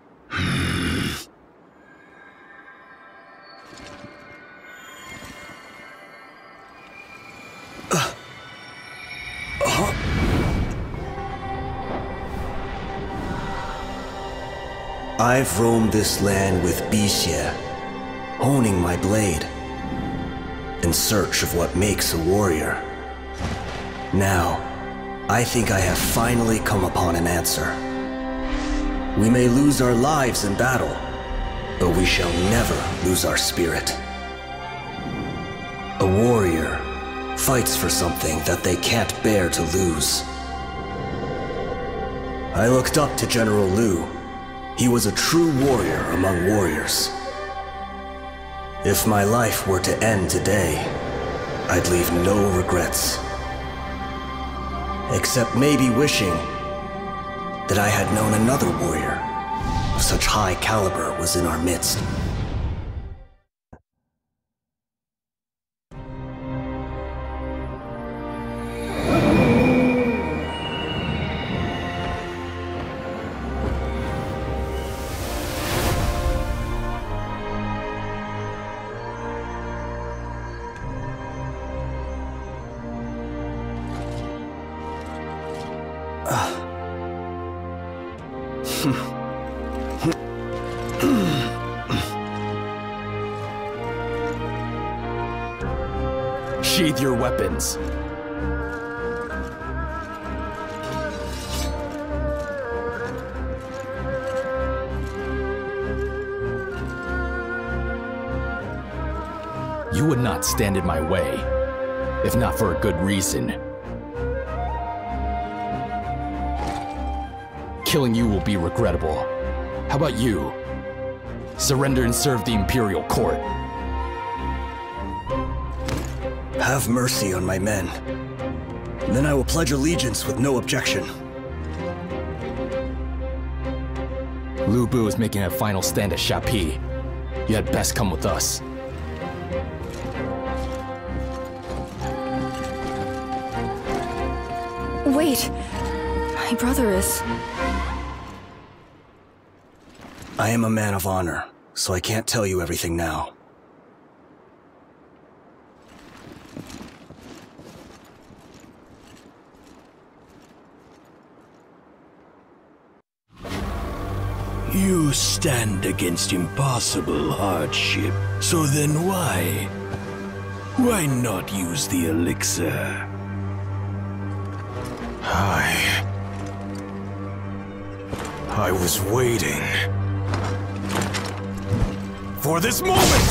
I've roamed this land with Bixie, honing my blade, in search of what makes a warrior. Now, I think I have finally come upon an answer. We may lose our lives in battle, but we shall never lose our spirit. A warrior fights for something that they can't bear to lose. I looked up to General Liu. He was a true warrior among warriors. If my life were to end today, I'd leave no regrets. Except maybe wishing that I had known another warrior of such high caliber was in our midst. Sheathe your weapons. You would not stand in my way, if not for a good reason. Killing you will be regrettable. How about you? Surrender and serve the Imperial Court. Have mercy on my men. Then I will pledge allegiance with no objection. Lu Bu is making a final stand at Shapi. You had best come with us. Wait. My brother is... I am a man of honor, so I can't tell you everything now. You stand against impossible hardship, so then why? Why not use the elixir? I was waiting for this moment!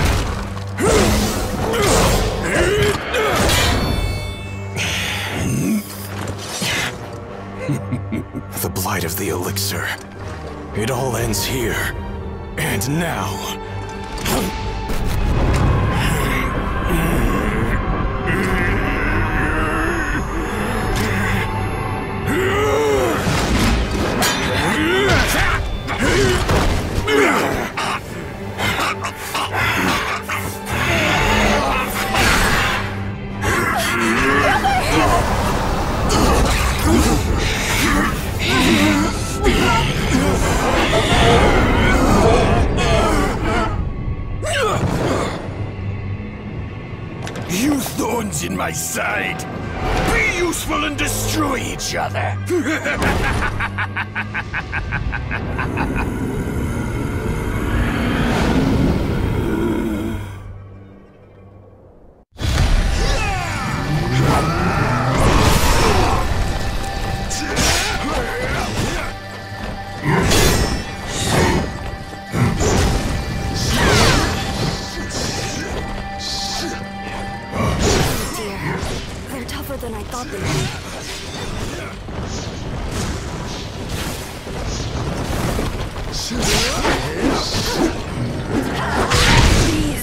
The blight of the elixir. It all ends here. And now... You thorns in my side! Be useful and destroy each other! They're tougher than I thought they would.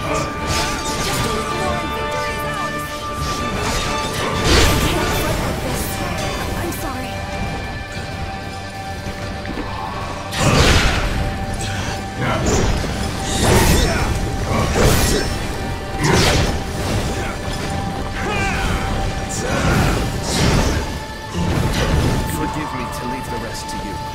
Forgive me to leave the rest to you.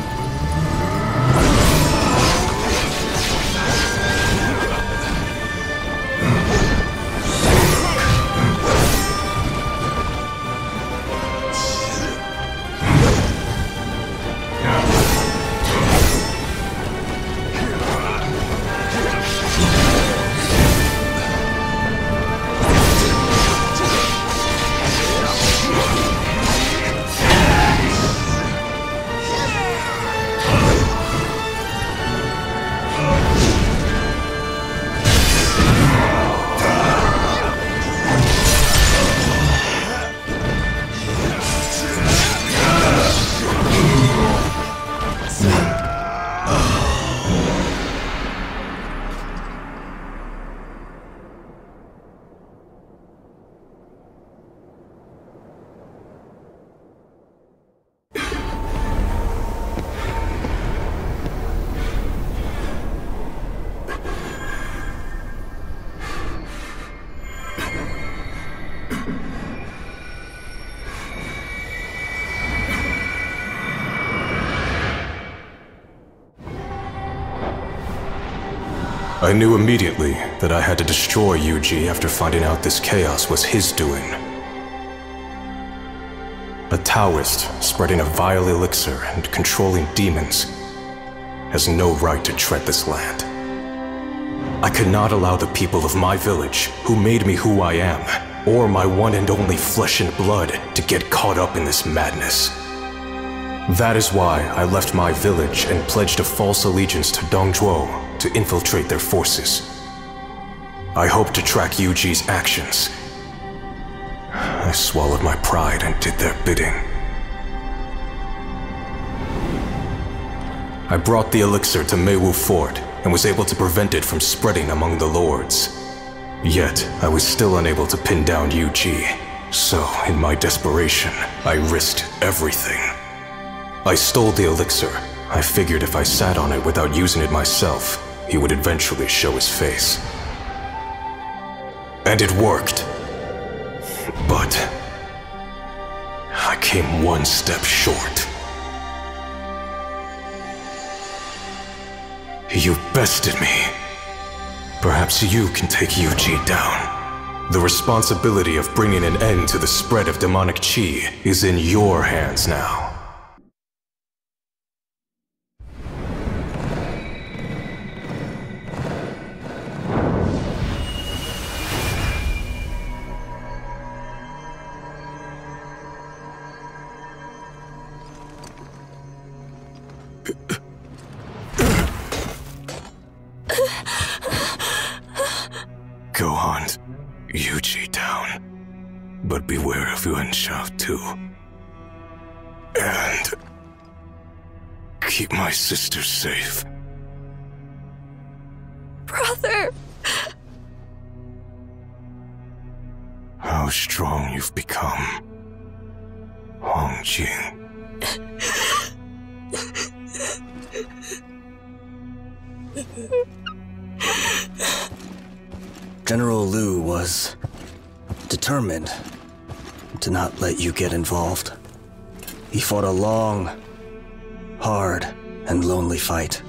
I knew immediately that I had to destroy Yuji after finding out this chaos was his doing. A Taoist spreading a vile elixir and controlling demons has no right to tread this land. I could not allow the people of my village, who made me who I am, or my one and only flesh and blood, to get caught up in this madness. That is why I left my village and pledged a false allegiance to Dongzhuo to infiltrate their forces. I hoped to track Yuji's actions. I swallowed my pride and did their bidding. I brought the elixir to Meiwu Fort and was able to prevent it from spreading among the lords. Yet, I was still unable to pin down Yuji, so in my desperation, I risked everything. I stole the elixir. I figured if I sat on it without using it myself, he would eventually show his face. And it worked. But I came one step short. You bested me. Perhaps you can take Yuji down. The responsibility of bringing an end to the spread of demonic chi is in your hands now. Go hunt Yuji down, but beware of Yuan Shao too. And keep my sister safe. Brother! How strong you've become, Huang Jing. General Liu was determined to not let you get involved. He fought a long, hard, and lonely fight.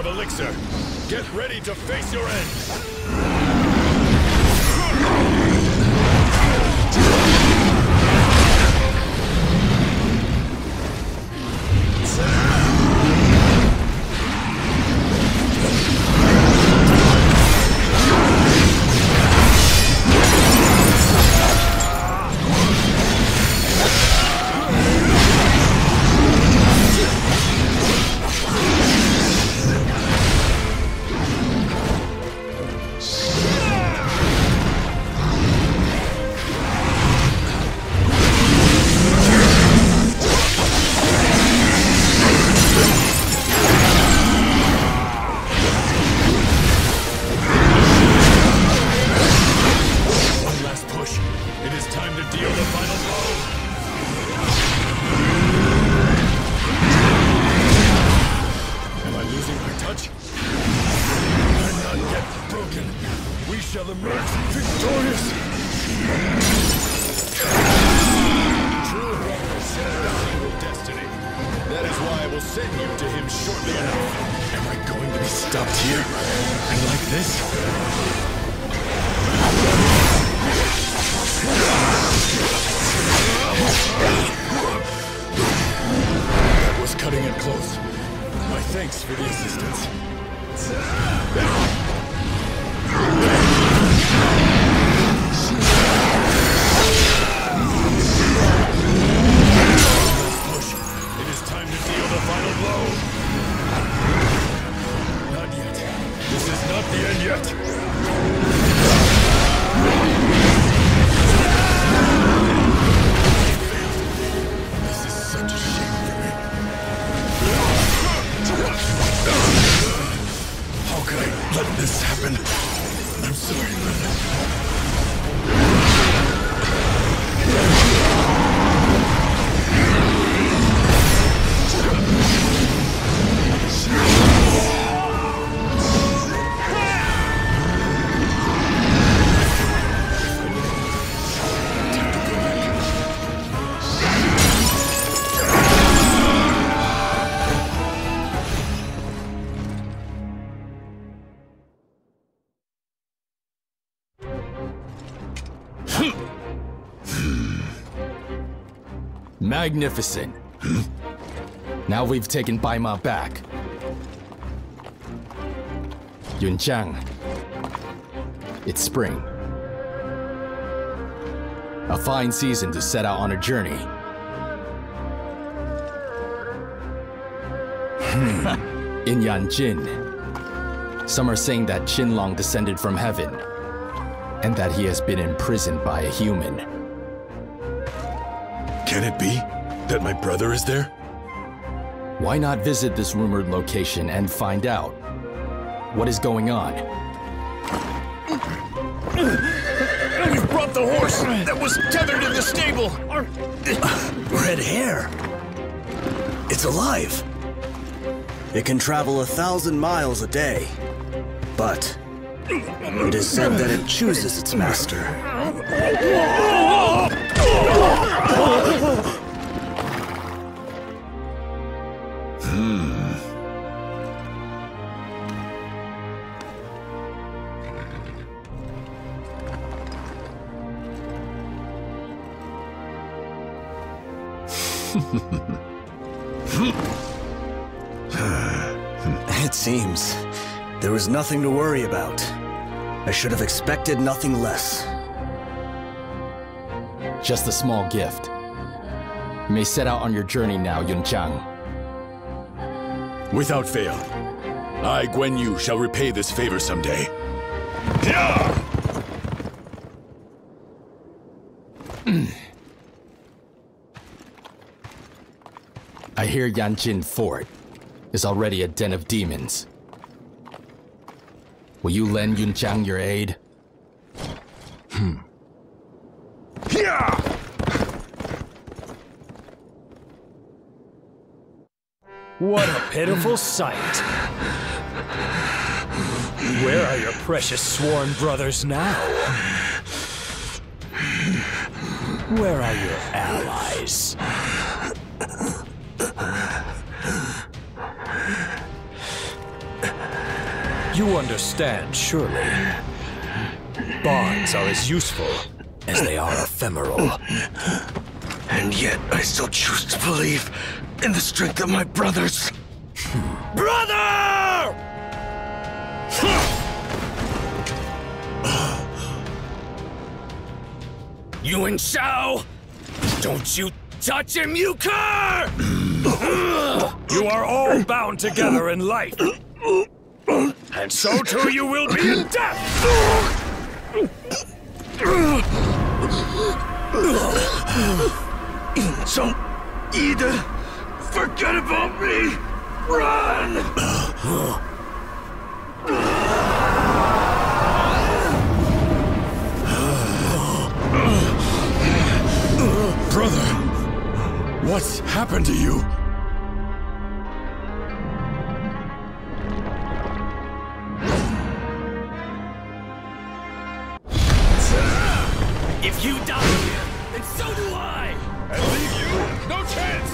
elixir. Get ready to face your end. Magnificent. Now we've taken Baima back. Yunjiang. It's spring. A fine season to set out on a journey. In Yanjin, some are saying that Qinlong descended from heaven, and that he has been imprisoned by a human. Can it be that my brother is there? Why not visit this rumored location and find out what is going on? We brought the horse that was tethered in the stable! Red hair! It's alive! It can travel 1,000 miles a day. But it is said that it chooses its master. It seems there was nothing to worry about. I should have expected nothing less. Just a small gift. You may set out on your journey now, Yunjiang. Without fail. I, Guan Yu, shall repay this favor someday. I hear Yanjin Fort is already a den of demons. Will you lend Yunjiang your aid? What a pitiful sight. Where are your precious sworn brothers now? Where are your allies? You understand, surely. Bonds are as useful as they are ephemeral. And yet, I still choose to believe in the strength of my brothers. Brother! Yuan Shao! Don't you touch him, you cur! You are all bound together in life. And so too you will be in death! Don't either forget about me! Run! Brother, what's happened to you? If you die here, then so do I! And leave you no chance!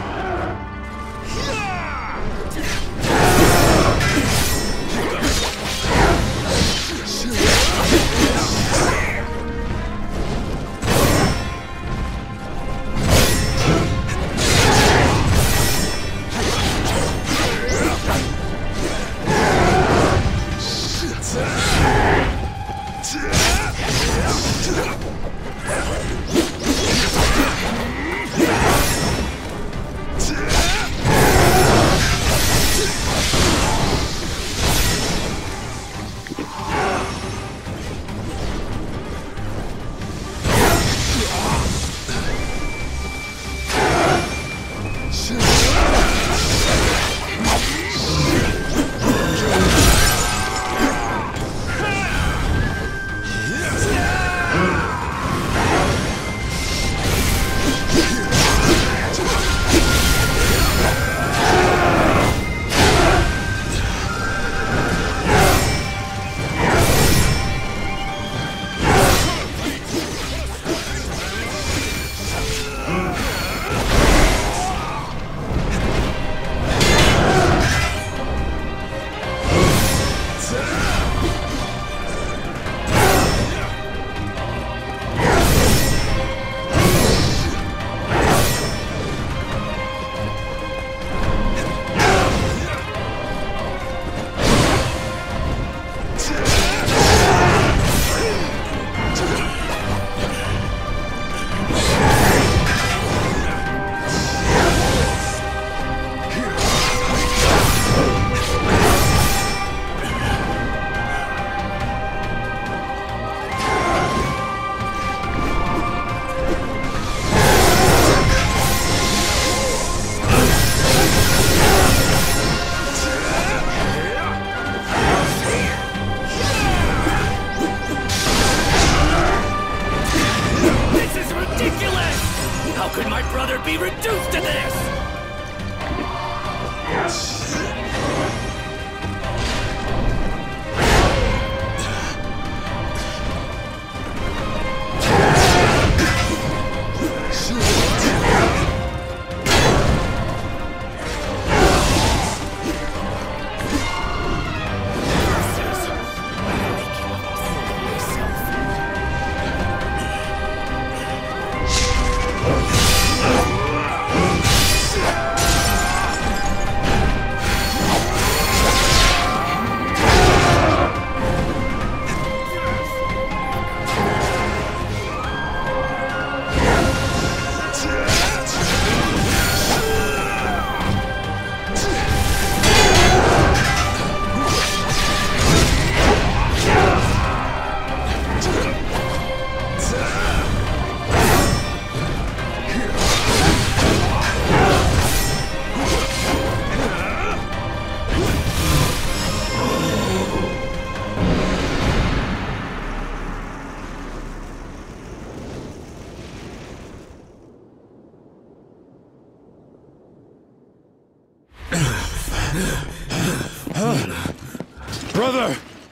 Brother!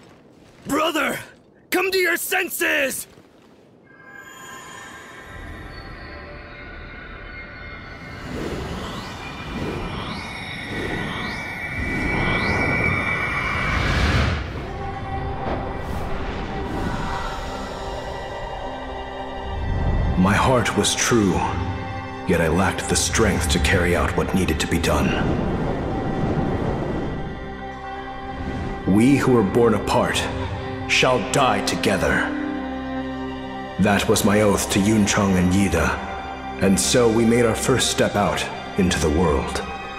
Brother! Come to your senses! heart was true, yet I lacked the strength to carry out what needed to be done. We who were born apart shall die together. That was my oath to Yuncheng and Yida, and so we made our first step out into the world.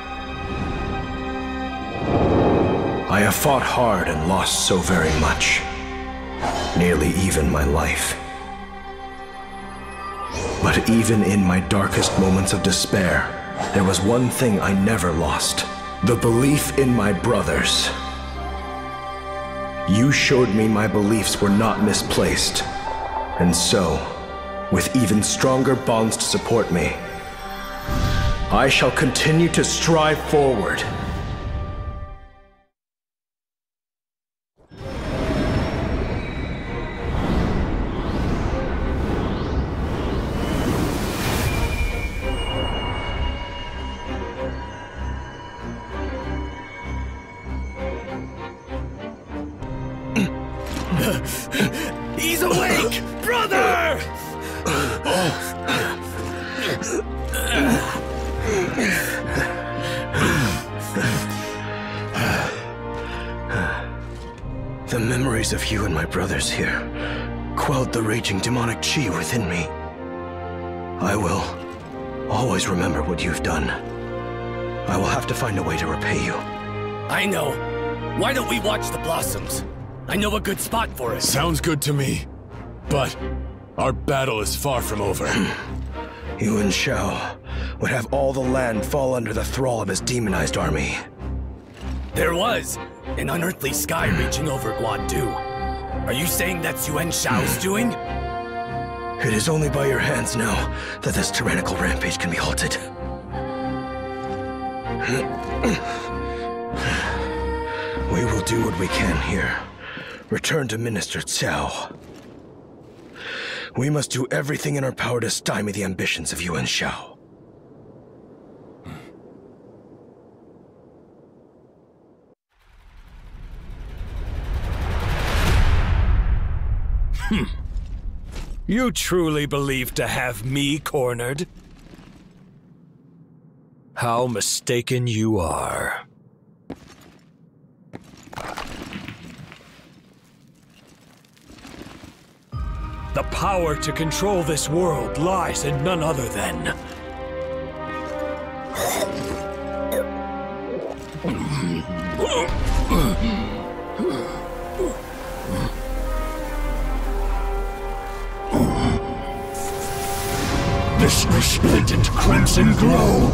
I have fought hard and lost so very much, nearly even my life. But even in my darkest moments of despair, there was one thing I never lost: the belief in my brothers. You showed me my beliefs were not misplaced, and so, with even stronger bonds to support me, I shall continue to strive forward. He's awake! Brother! The memories of you and my brothers here quelled the raging demonic chi within me. I will always remember what you've done. I will have to find a way to repay you. I know. Why don't we watch the blossoms? I know a good spot for it. Sounds good to me. But our battle is far from over. Yuan Shao would have all the land fall under the thrall of his demonized army. There was an unearthly sky reaching over Guandu. Are you saying that's Yuan Shao's doing? It is only by your hands now that this tyrannical rampage can be halted. We will do what we can here. Return to Minister Cao. We must do everything in our power to stymie the ambitions of Yuan Shao. You truly believe to have me cornered? How mistaken you are. The power to control this world lies in none other than... This resplendent crimson glow!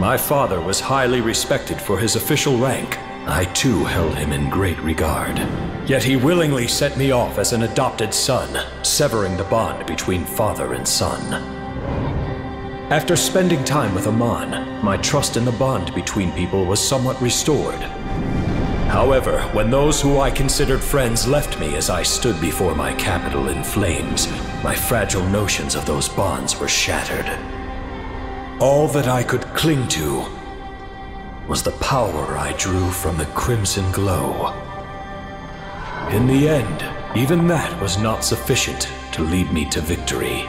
My father was highly respected for his official rank. I too held him in great regard. Yet he willingly sent me off as an adopted son, severing the bond between father and son. After spending time with Amon, my trust in the bond between people was somewhat restored. However, when those who I considered friends left me as I stood before my capital in flames, my fragile notions of those bonds were shattered. All that I could cling to was the power I drew from the crimson glow. In the end, even that was not sufficient to lead me to victory.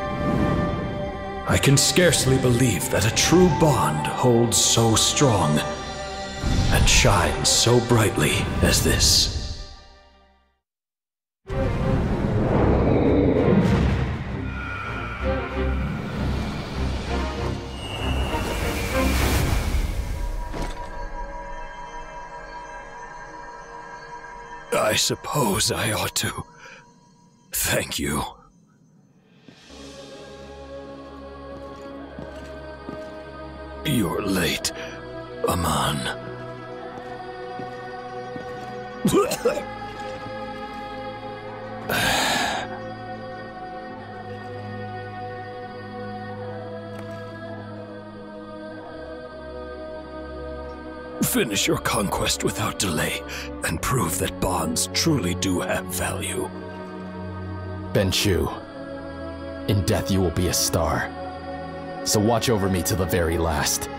I can scarcely believe that a true bond holds so strong and shines so brightly as this. I suppose I ought to thank you. You're late, Amon. Finish your conquest without delay, and prove that bonds truly do have value. Benchu, in death you will be a star. So watch over me to the very last.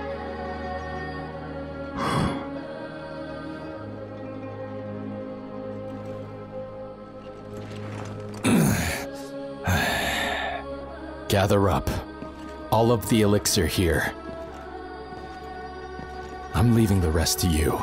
Gather up. All of the elixir here. I'm leaving the rest to you.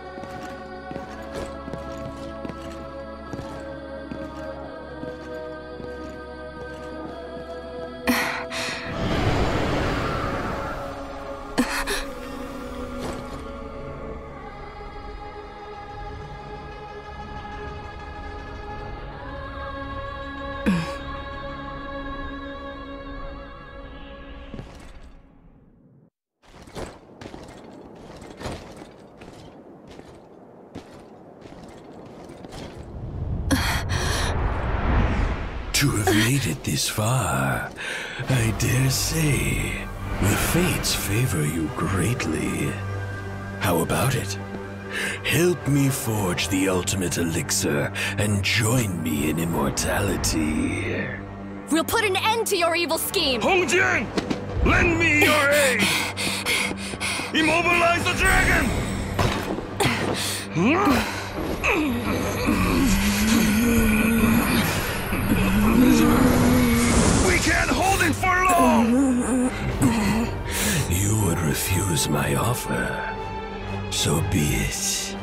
To have made it this far, I dare say the fates favor you greatly. How about it? Help me forge the ultimate elixir and join me in immortality. We'll put an end to your evil scheme! Hongjian! Lend me your aid! Immobilize the dragon! We can't hold it for long! You would refuse my offer. So be it.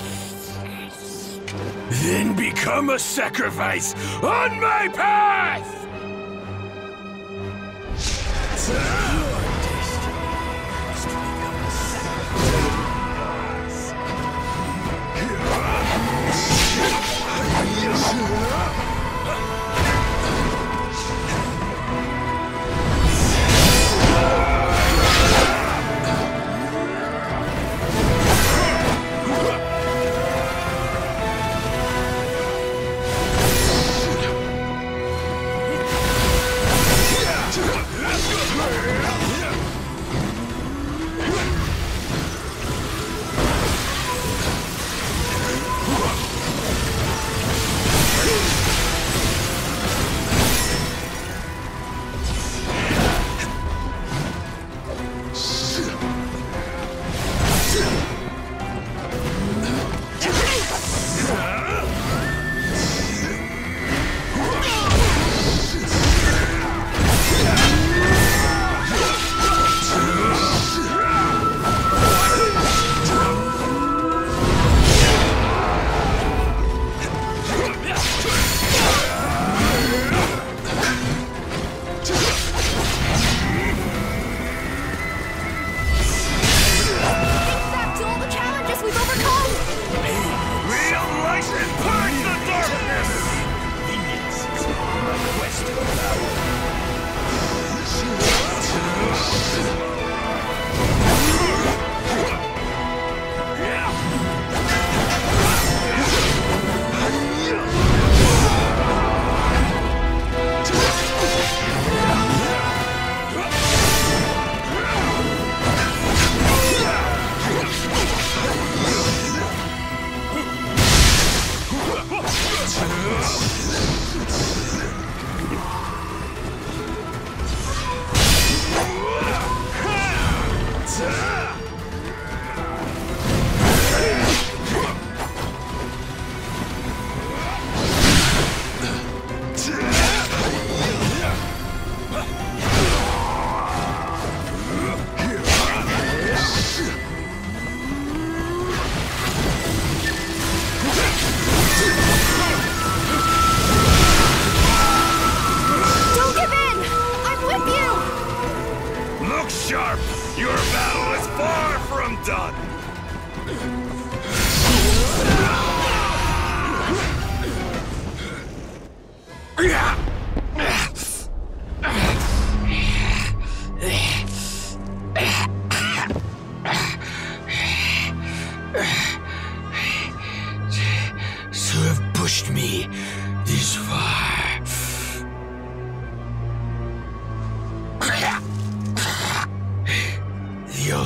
Then become a sacrifice on my path!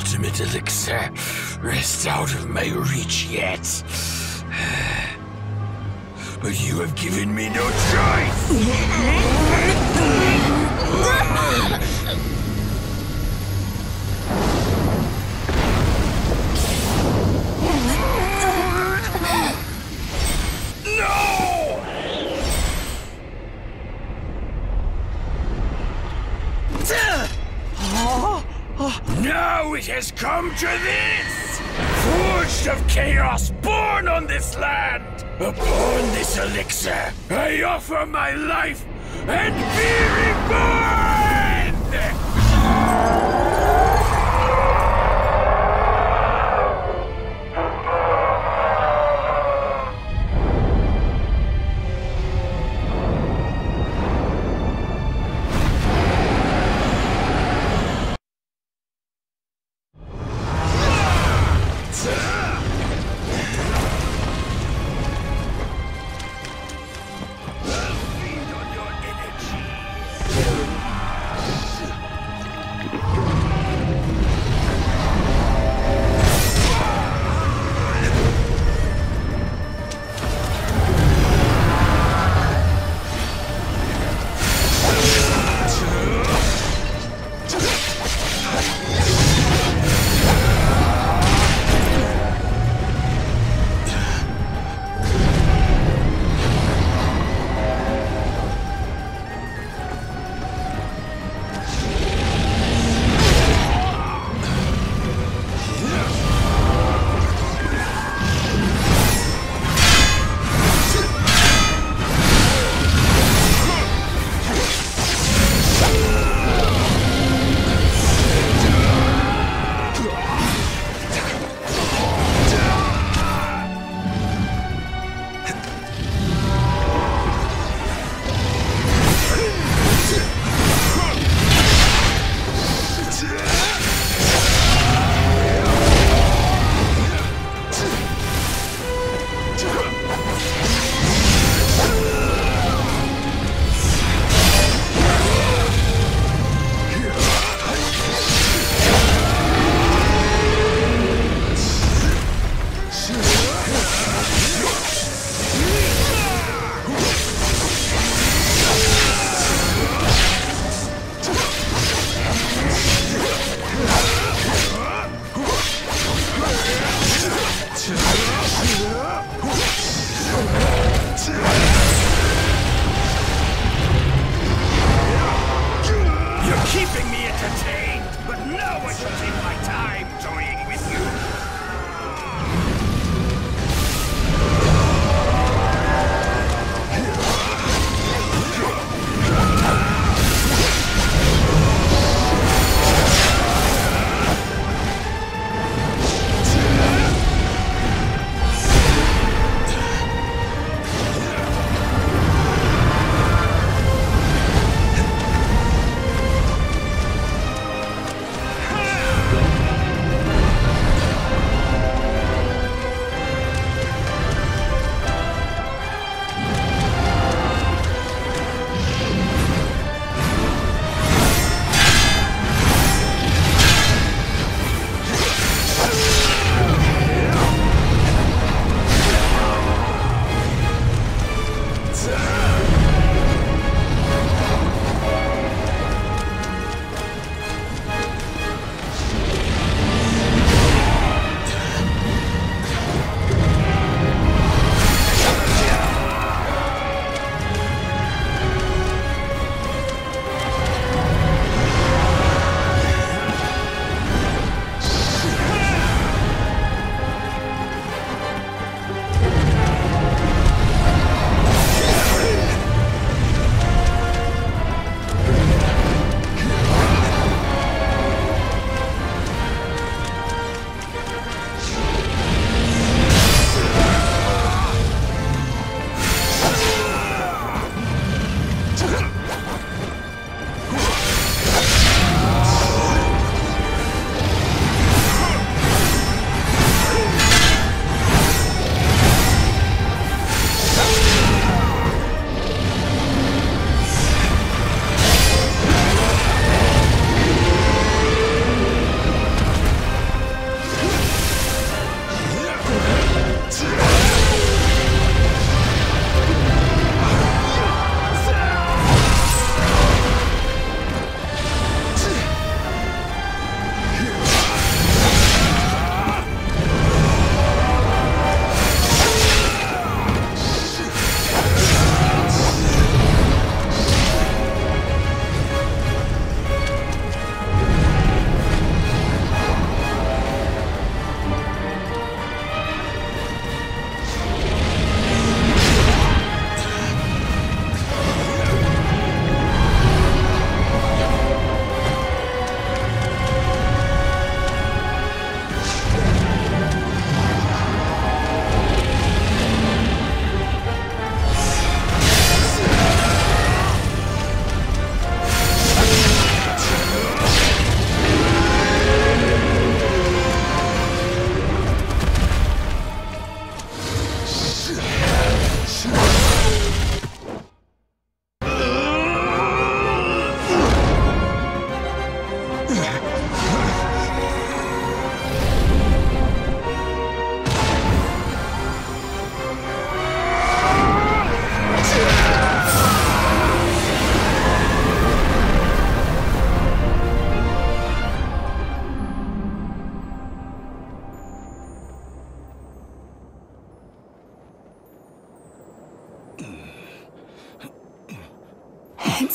ultimate elixir rests out of my reach yet. But you have given me no choice! Now it has come to this! Forged of chaos, born on this land! Upon this elixir, I offer my life and be reborn! I'll feed on your energy.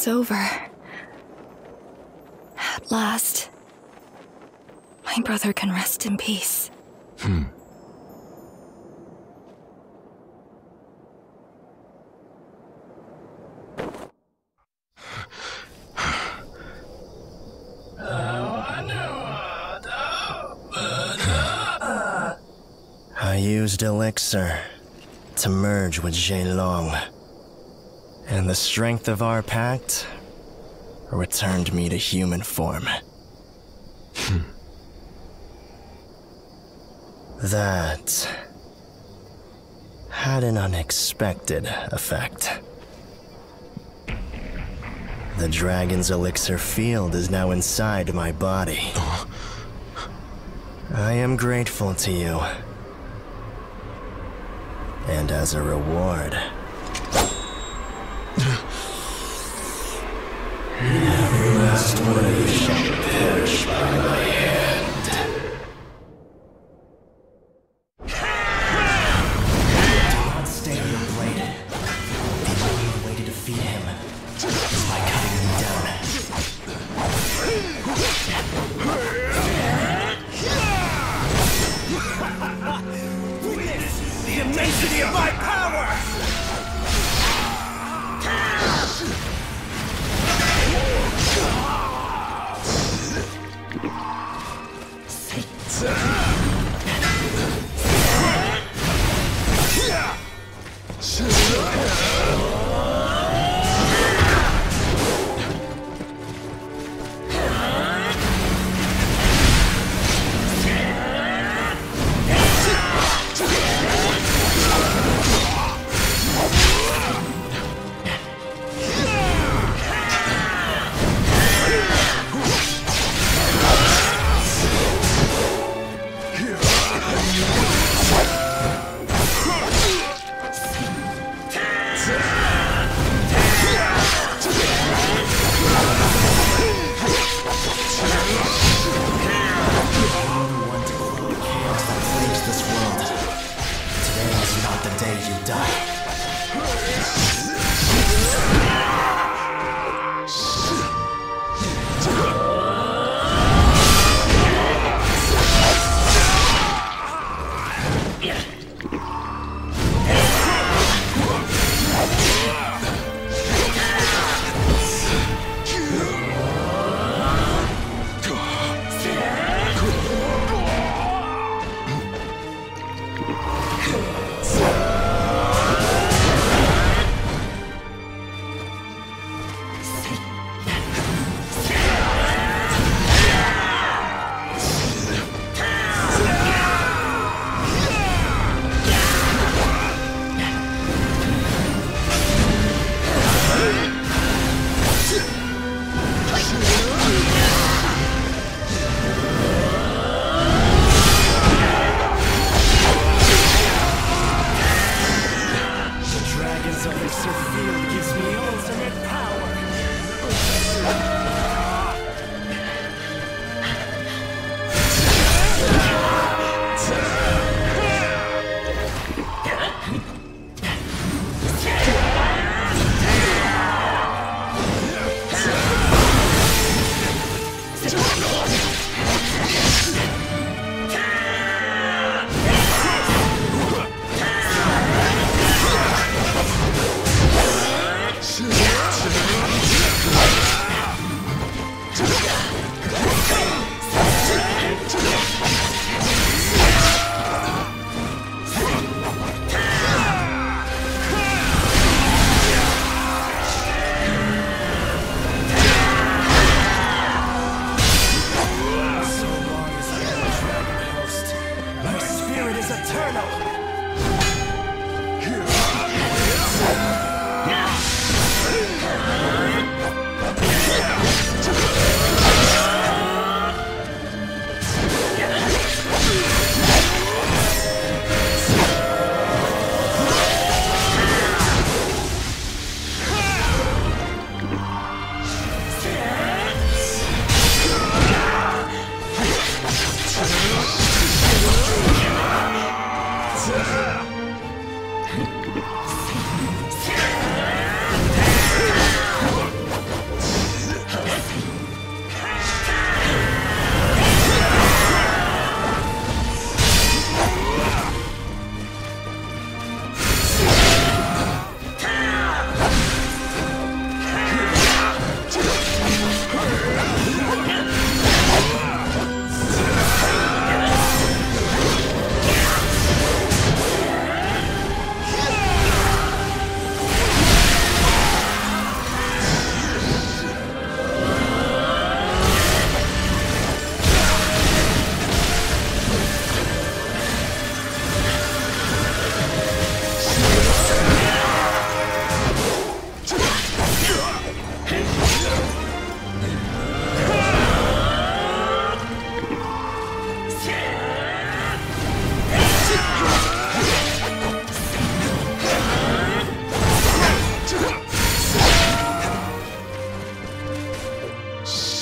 It's over. At last. My brother can rest in peace. I used Elixir to merge with Zhelong, and the strength of our pact returned me to human form. That had an unexpected effect. The dragon's elixir field is now inside my body. I am grateful to you. And as a reward, every last one of you shall perish by my hand. Do not stay your blade. The only way to defeat him is by cutting him down. The immensity of my power!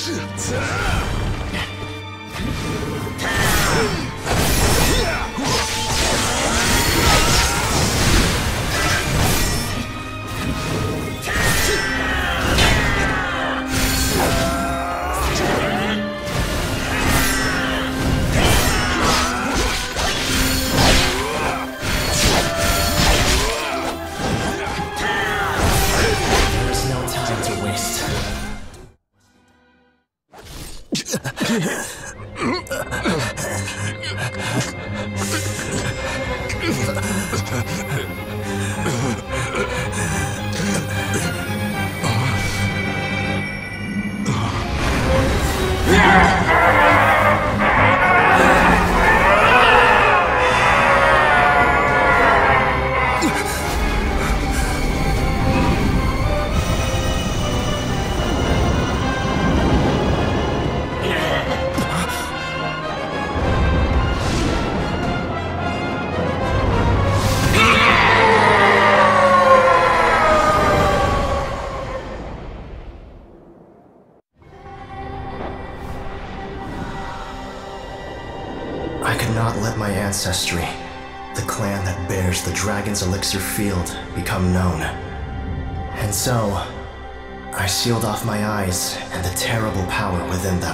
I could not let my ancestry, the clan that bears the Dragon's Elixir Field, become known. And so, I sealed off my eyes and the terrible power within them.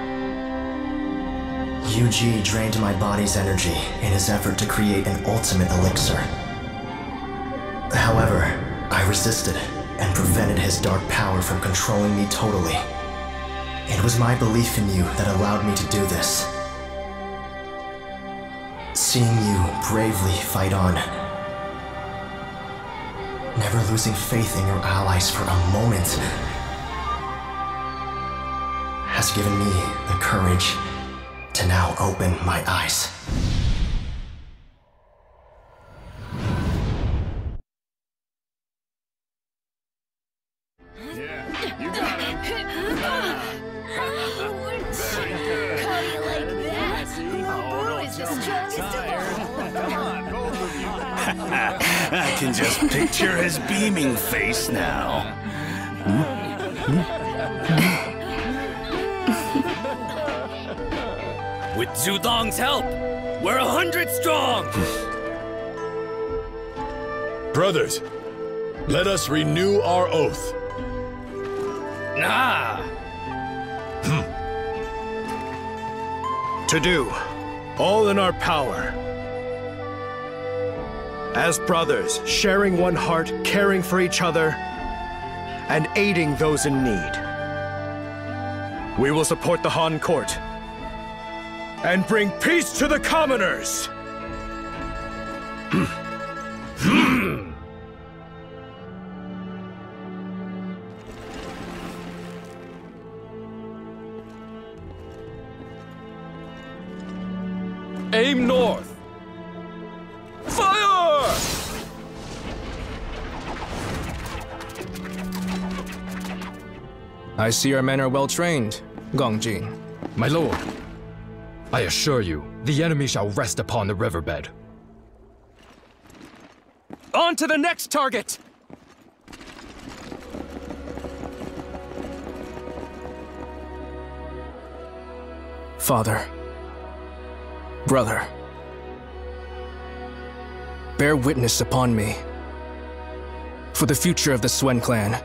Yu-Ji drained my body's energy in his effort to create an ultimate elixir. However, I resisted and prevented his dark power from controlling me totally. It was my belief in you that allowed me to do this. Seeing you bravely fight on, never losing faith in your allies for a moment, has given me the courage to now open my eyes. I can just picture his beaming face now. With Zudong's help, we're 100 strong! Brothers, let us renew our oath. Nah! To do all in our power. As brothers, sharing one heart, caring for each other, and aiding those in need. We will support the Han Court and bring peace to the commoners! Aim north! Fire! I see our men are well trained, Gongjin. My lord, I assure you, the enemy shall rest upon the riverbed. On to the next target! Father. Brother. Bear witness upon me. For the future of the Suen clan.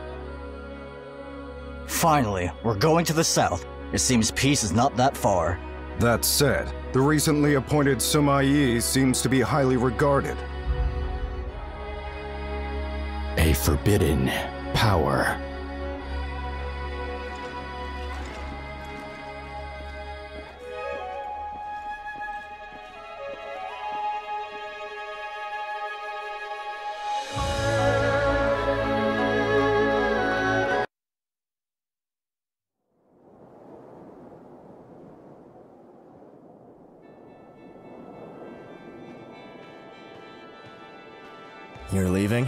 Finally, we're going to the south. It seems peace is not that far. That said, the recently appointed Sima Yi seems to be highly regarded. A forbidden power. You're leaving?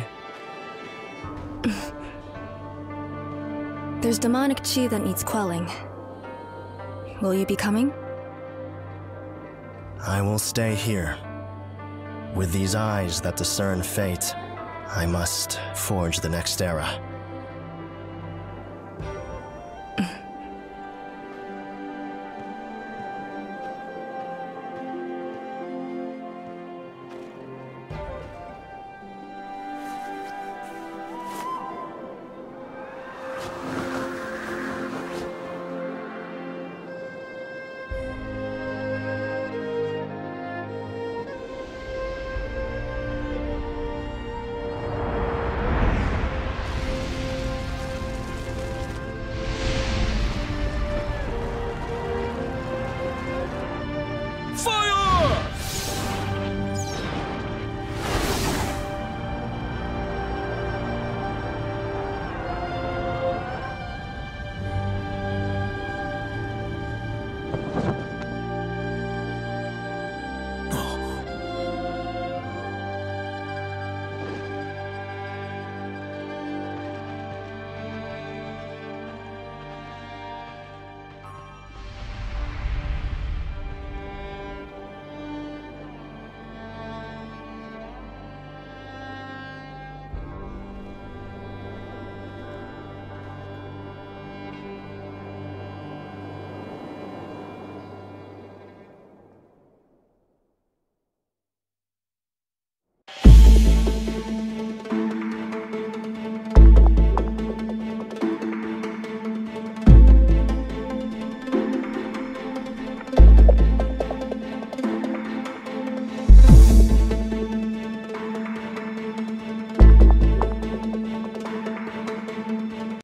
There's demonic chi that needs quelling. Will you be coming? I will stay here. With these eyes that discern fate, I must forge the next era.